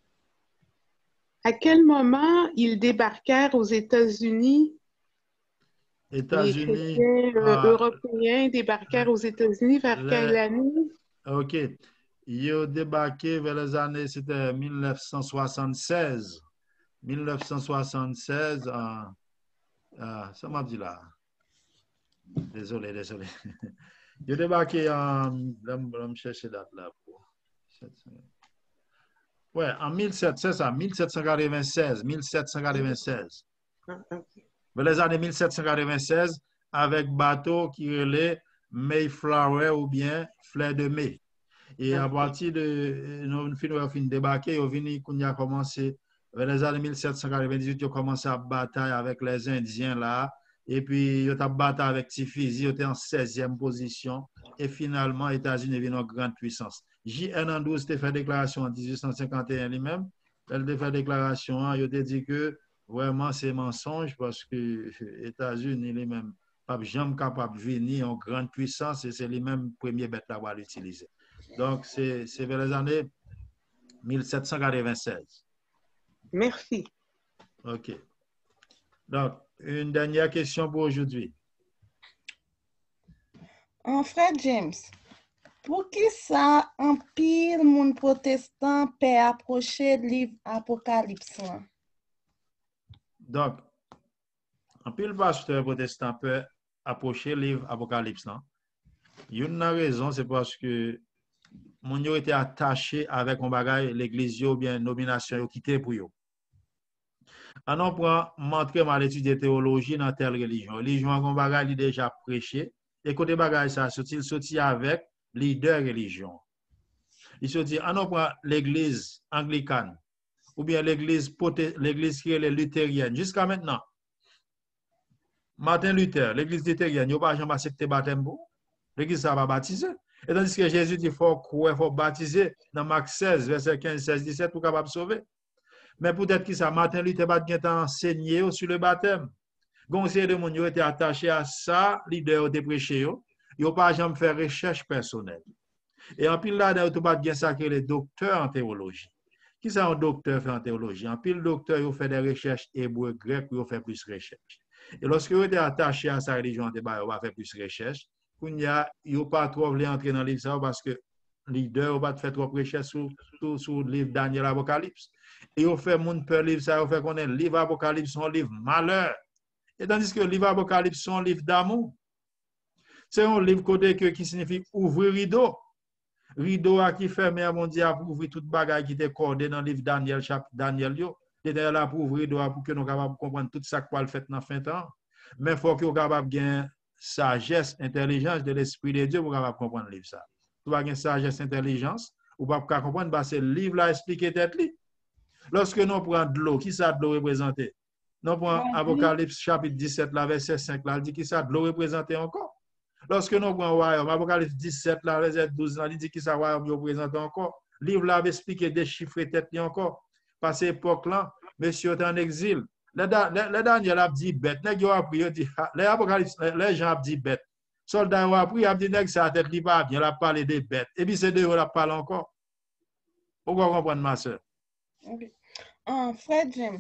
À quel moment ils débarquèrent aux États-Unis? États-Unis. Les chrétiens euh, ah, européens débarquèrent aux États-Unis vers les, quelle année? OK. Ils ont débarqué vers les années, c'était mille neuf cent soixante-seize. mille neuf cent soixante-seize, euh, euh, ça m'a dit là. Désolé, désolé. Ils ont débarqué en. Là, je vais chercher date là. Ouais, en mille sept cents, c'est ça, mille sept cent quatre-vingt-seize. mille sept cent quatre-vingt-seize. Vers les années mille sept cent quatre-vingt-seize, avec bateau qui relait Mayflower ou bien Fleur de Mai. Et à partir de. Nous finissons de débarquer, nous venons qu'on a commencé Vers les années mille sept cent quatre-vingt-dix-huit, ils ont commencé à bataille avec les Indiens là. Et puis, ils ont battu avec Tifizi, ils étaient en seizième position. Et finalement, les États-Unis viennent en grande puissance. J. Hernandez a fait déclaration en dix-huit cent cinquante et un lui-même. Elle a fait déclaration, il a dit que vraiment c'est mensonge parce que les États-Unis, les mêmes, pas jamais capable de venir en grande puissance et c'est les mêmes premiers bêtes là à l'utiliser. Donc, c'est vers les années mille sept cent quatre-vingt-seize. Merci. OK. Donc, une dernière question pour aujourd'hui. En frère James, pour qui ça en pile moun protestant peut approcher le livre Apocalypse? Donc, en pile pasteur protestant peut approcher le livre Apocalypse. Une raison, c'est parce que mon yo était attaché avec un bagage l'église ou bien nomination yo quitté pour yo. On en prend montrer mal étudier théologie dans telle religion. Religion un bagage il déjà prêché et côté bagage ça sorti il sorti avec leader religion. Il sorti on en prend l'église anglicane ou bien l'église l'église qui est luthérienne jusqu'à maintenant. Martin Luther, l'église luthérienne, il n'a pas jamais accepté baptême pour. L'église ça va baptiser. Et tandis que Jésus dit, il faut croire, il faut baptiser dans Marc seize, verset quinze, seize, dix-sept pour capable sauver. Mais peut-être que ça, Martin Luther va enseigné sur le baptême. Conseiller de monde était attaché à ça, leader de prêché, il n'a pas jamais fait recherche personnelle. Et en pile là, il pas bien ça que les docteurs en théologie. Qui ça un docteur fait en théologie? En pile docteur, il fait des recherches hébreu, grec, il fait plus de recherche. Et lorsque vous êtes attaché à sa religion, il va faire plus de recherche. Il n'y a pas trop voulu entrer dans le livre parce que le leader va faire trop de recherche sur, sur, sur le livre Daniel Apocalypse. Et il fait mon peur livre ça, il fait qu'on est le livre Apocalypse, son livre malheur. Et tandis que le livre Apocalypse, son livre d'amour. C'est un livre côté que, qui signifie ouvrir rideau. Rideau à qui ferme à mon Dieu pour ouvrir toute bagaille qui était cordée dans le livre Daniel, chapitre Daniel. Yo. Et d'ailleurs là pour ouvrir rideau pour que nous capables comprendre tout ça qu'on fait dans fin temps. Mais il faut que nous capables de sagesse, intelligence de l'Esprit de Dieu pour capable comprendre le livre ça. Tu vas avoir sagesse, intelligence, ou pas comprendre parce que le livre là expliqué tête li. Lorsque nous prenons de l'eau, qui ça de l'eau représenté? Nous prenons Apocalypse chapitre dix-sept, là, verset cinq, là, il dit qui ça de l'eau représenté encore. Lorsque nous prenons royaume, Apocalypse dix-sept, là, verset douze, là, il dit qui ça royaume représenté encore. Le livre là avait expliqué déchiffré tête li encore. Parce que époque là, monsieur est en exil. Le Daniel a dit bête. Les gens ont dit bête. Soldats ont appris, ils ont dit que ça tête li pas bien, il a parlé des bêtes. Et puis c'est deux, on a parlé encore. Pourquoi comprendre ma soeur? Okay. Um, frère James,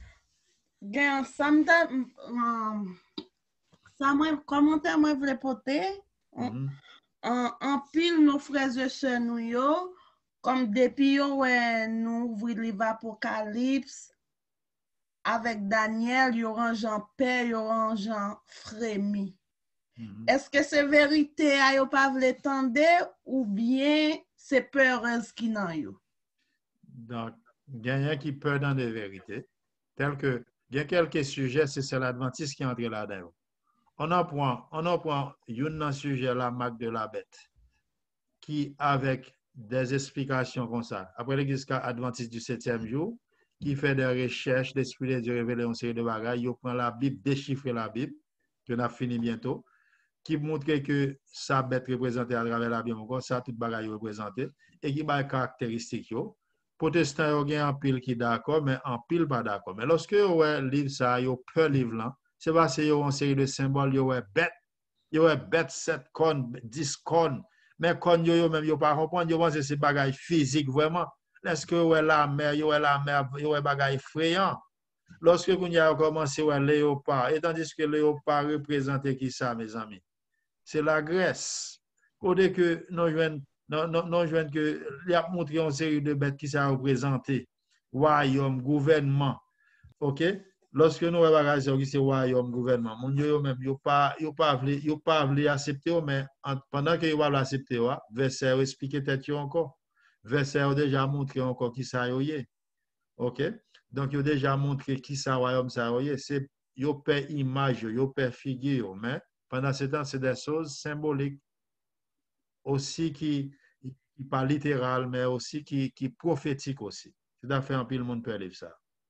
gen, ça me um, ça moi commentaire moi voulais porter en en pile nos frères et sœurs nous yo comme depuis yo ouais, nous ouvrir le livre Apocalypse avec Daniel, yo rangeant paix, yo rangeant frémi. Mm-hmm. Est-ce que c'est vérité a yo pas vle tande ou bien c'est peureuse qui nan yo? Donc, il y a qui peur dans des vérités, tel que il y a quelques sujets, c'est l'adventiste qui entre là-dedans. On en prend, on en prend un sujet, la marque de la bête, qui avec des explications comme ça. Après l'église adventiste du septième jour, qui fait des recherches, l'Esprit de Dieu révélé une série de bagages, il prend la Bible, déchiffre la Bible, que nous avons fini bientôt, qui montre que sa bête représentée à travers la Bible, encore ça, tout bagage représenté, et qui a des caractéristiques. Protestants, il y a un pile qui est d'accord, mais un pile pas d'accord. Mais lorsque vous avez le livre, ça, vous avez livre là, c'est parce que vous avez une série de symboles, vous avez bête, vous avez bête sept cornes, dix cornes, mais cornes, vous même, vous pas comprendre, vous pensez que c'est bagage physique vraiment. Est-ce que vous avez la mer, vous avez la mer, vous avez bagage effrayant? Lorsque vous avez commencé à léopard, et tandis que léopard représente qui ça, mes amis? C'est la Grèce. Côté que nous jouons Non, non, non, je viens que il a montré une série de bêtes qui sont représentées. Royaume, gouvernement. OK? Lorsque nous avons qui c'est royaume, gouvernement, mon Dieu, même, ils n'ont pas voulu accepter, mais pendant qu'ils vont l'accepter, verset expliqué tête encore. Verset a déjà montré encore qui ça y est. OK? Donc, ils ont déjà montré qui ça royaume, ça y est. C'est, ils ont pas image, ils ont pas figure, mais pendant ce temps, c'est des choses symboliques. Aussi qui qui pas littéral, mais aussi qui, qui prophétique aussi. C'est d'affaire un peu le monde peut lire ça.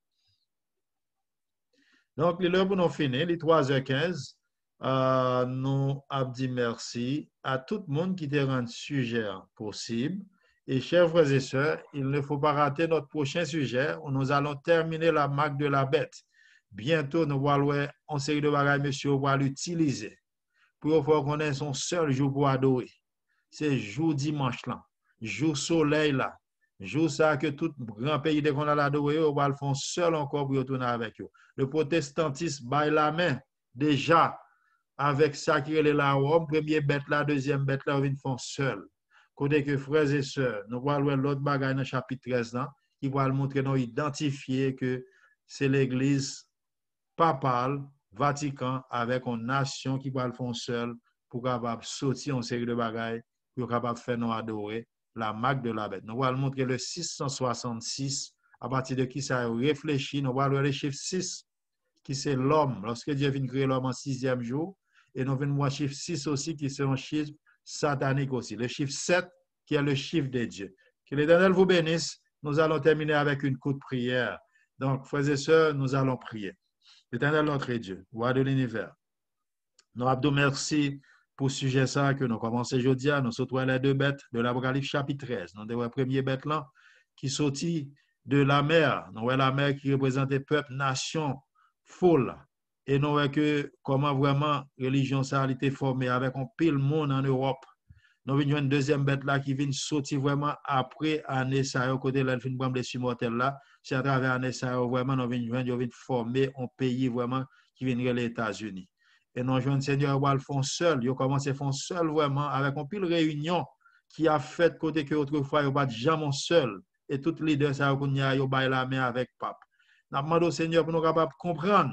Donc, l'heure pour nous finir, les trois heures quinze, euh, nous avons dit merci à tout le monde qui te rend sujet possible. Et chers frères et sœurs, il ne faut pas rater notre prochain sujet où nous allons terminer la marque de la bête. Bientôt, nous allons voir une série de bagages, monsieur, on va l'utiliser pour faire qu'on ait son seul jour pour adorer. C'est jour dimanche là, jour soleil là, jour ça que tout grand pays de qu'on a l'adoré, on va le faire seul encore pour retourner avec eux. Le protestantisme baille la main déjà avec ça qui est la Rome, première bête là, deuxième bête là, on vient faire seul. Côté que frères et sœurs, nous allons voir l'autre bagaille dans le chapitre treize là, qui va montrer, nous identifier que c'est l'église papale, Vatican, avec une nation qui va le faire seul pour capable sortir en série de bagailles, pour capable faire nous adorer la marque de la bête. Nous allons montrer le six cent soixante-six, à partir de qui ça réfléchit, nous allons voir le chiffre six, qui c'est l'homme, lorsque Dieu vient créer l'homme en sixième jour, et nous allons voir le chiffre six aussi, qui c'est un chiffre satanique aussi. Le chiffre sept, qui est le chiffre de Dieu. Que l'Éternel vous bénisse. Nous allons terminer avec une courte prière. Donc, frères et sœurs, nous allons prier. L'Éternel notre Dieu, roi de l'univers, nous avons merci pour ce sujet ça que nous commençons aujourd'hui. Nous sommes les deux bêtes de l'Apocalypse chapitre treize. Nous avons la première bête là qui sortit de la mer. Nous avons la mer qui représente le peuple, nation, foule. Et nous voyons que comment vraiment religion ça a été formée avec un pile monde en Europe. Nous avons une deuxième bête là qui vient sortir vraiment après année ça au côté de l'elfine bramble des mortel là. C'est à travers année ça vraiment nous venons former un pays vraiment qui vient les États-Unis. Et nous avons Seigneur va le font seul, ils ont commencé à faire seul vraiment avec un pile réunion qui a fait côté que autrefois ils pas jamais seul et tous les leaders ça qu'on y a ils baillent la main avec pape. Nous demandons au Seigneur pour nous capables comprendre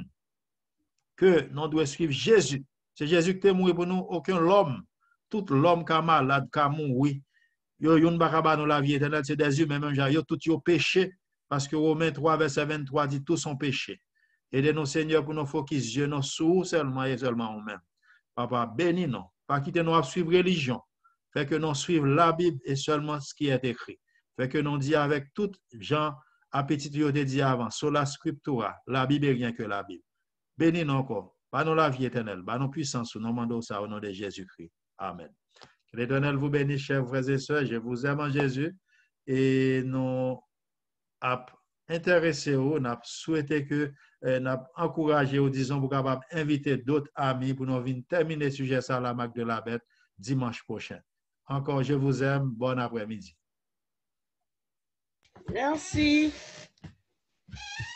que nous devons suivre Jésus. C'est Jésus qui est mort pour nous, aucun l'homme. Tout l'homme qui a malade, qui a mouru, yo yon bakaba nous la vie éternelle, c'est des humains même yo tout yo péché parce que Romains trois verset vingt-trois dit tous sont péchés. Aidez-nous Seigneur pour nous focus nous sur seulement et seulement nous-mêmes. Papa bénis nous, pas quitter nous à suivre religion, fait que nous suivons la Bible et seulement ce qui est écrit. Fait que nous dit avec tout Jean appétit yo te dit avant, sola scriptura, la Bible est rien que la Bible. Bénis nous encore, pas nous la vie éternelle, pas nous puissance, nous demandons ça au nom de Jésus-Christ. Amen. Que l'Éternel vous bénisse, chers frères et sœurs. Je vous aime en Jésus. Et nous avons intéressé, nous avons souhaité que, nous avons encouragé, disons, pour capable inviter d'autres amis pour nous venir terminer le sujet sur la marque de la bête dimanche prochain. Encore, je vous aime. Bon après-midi. Merci.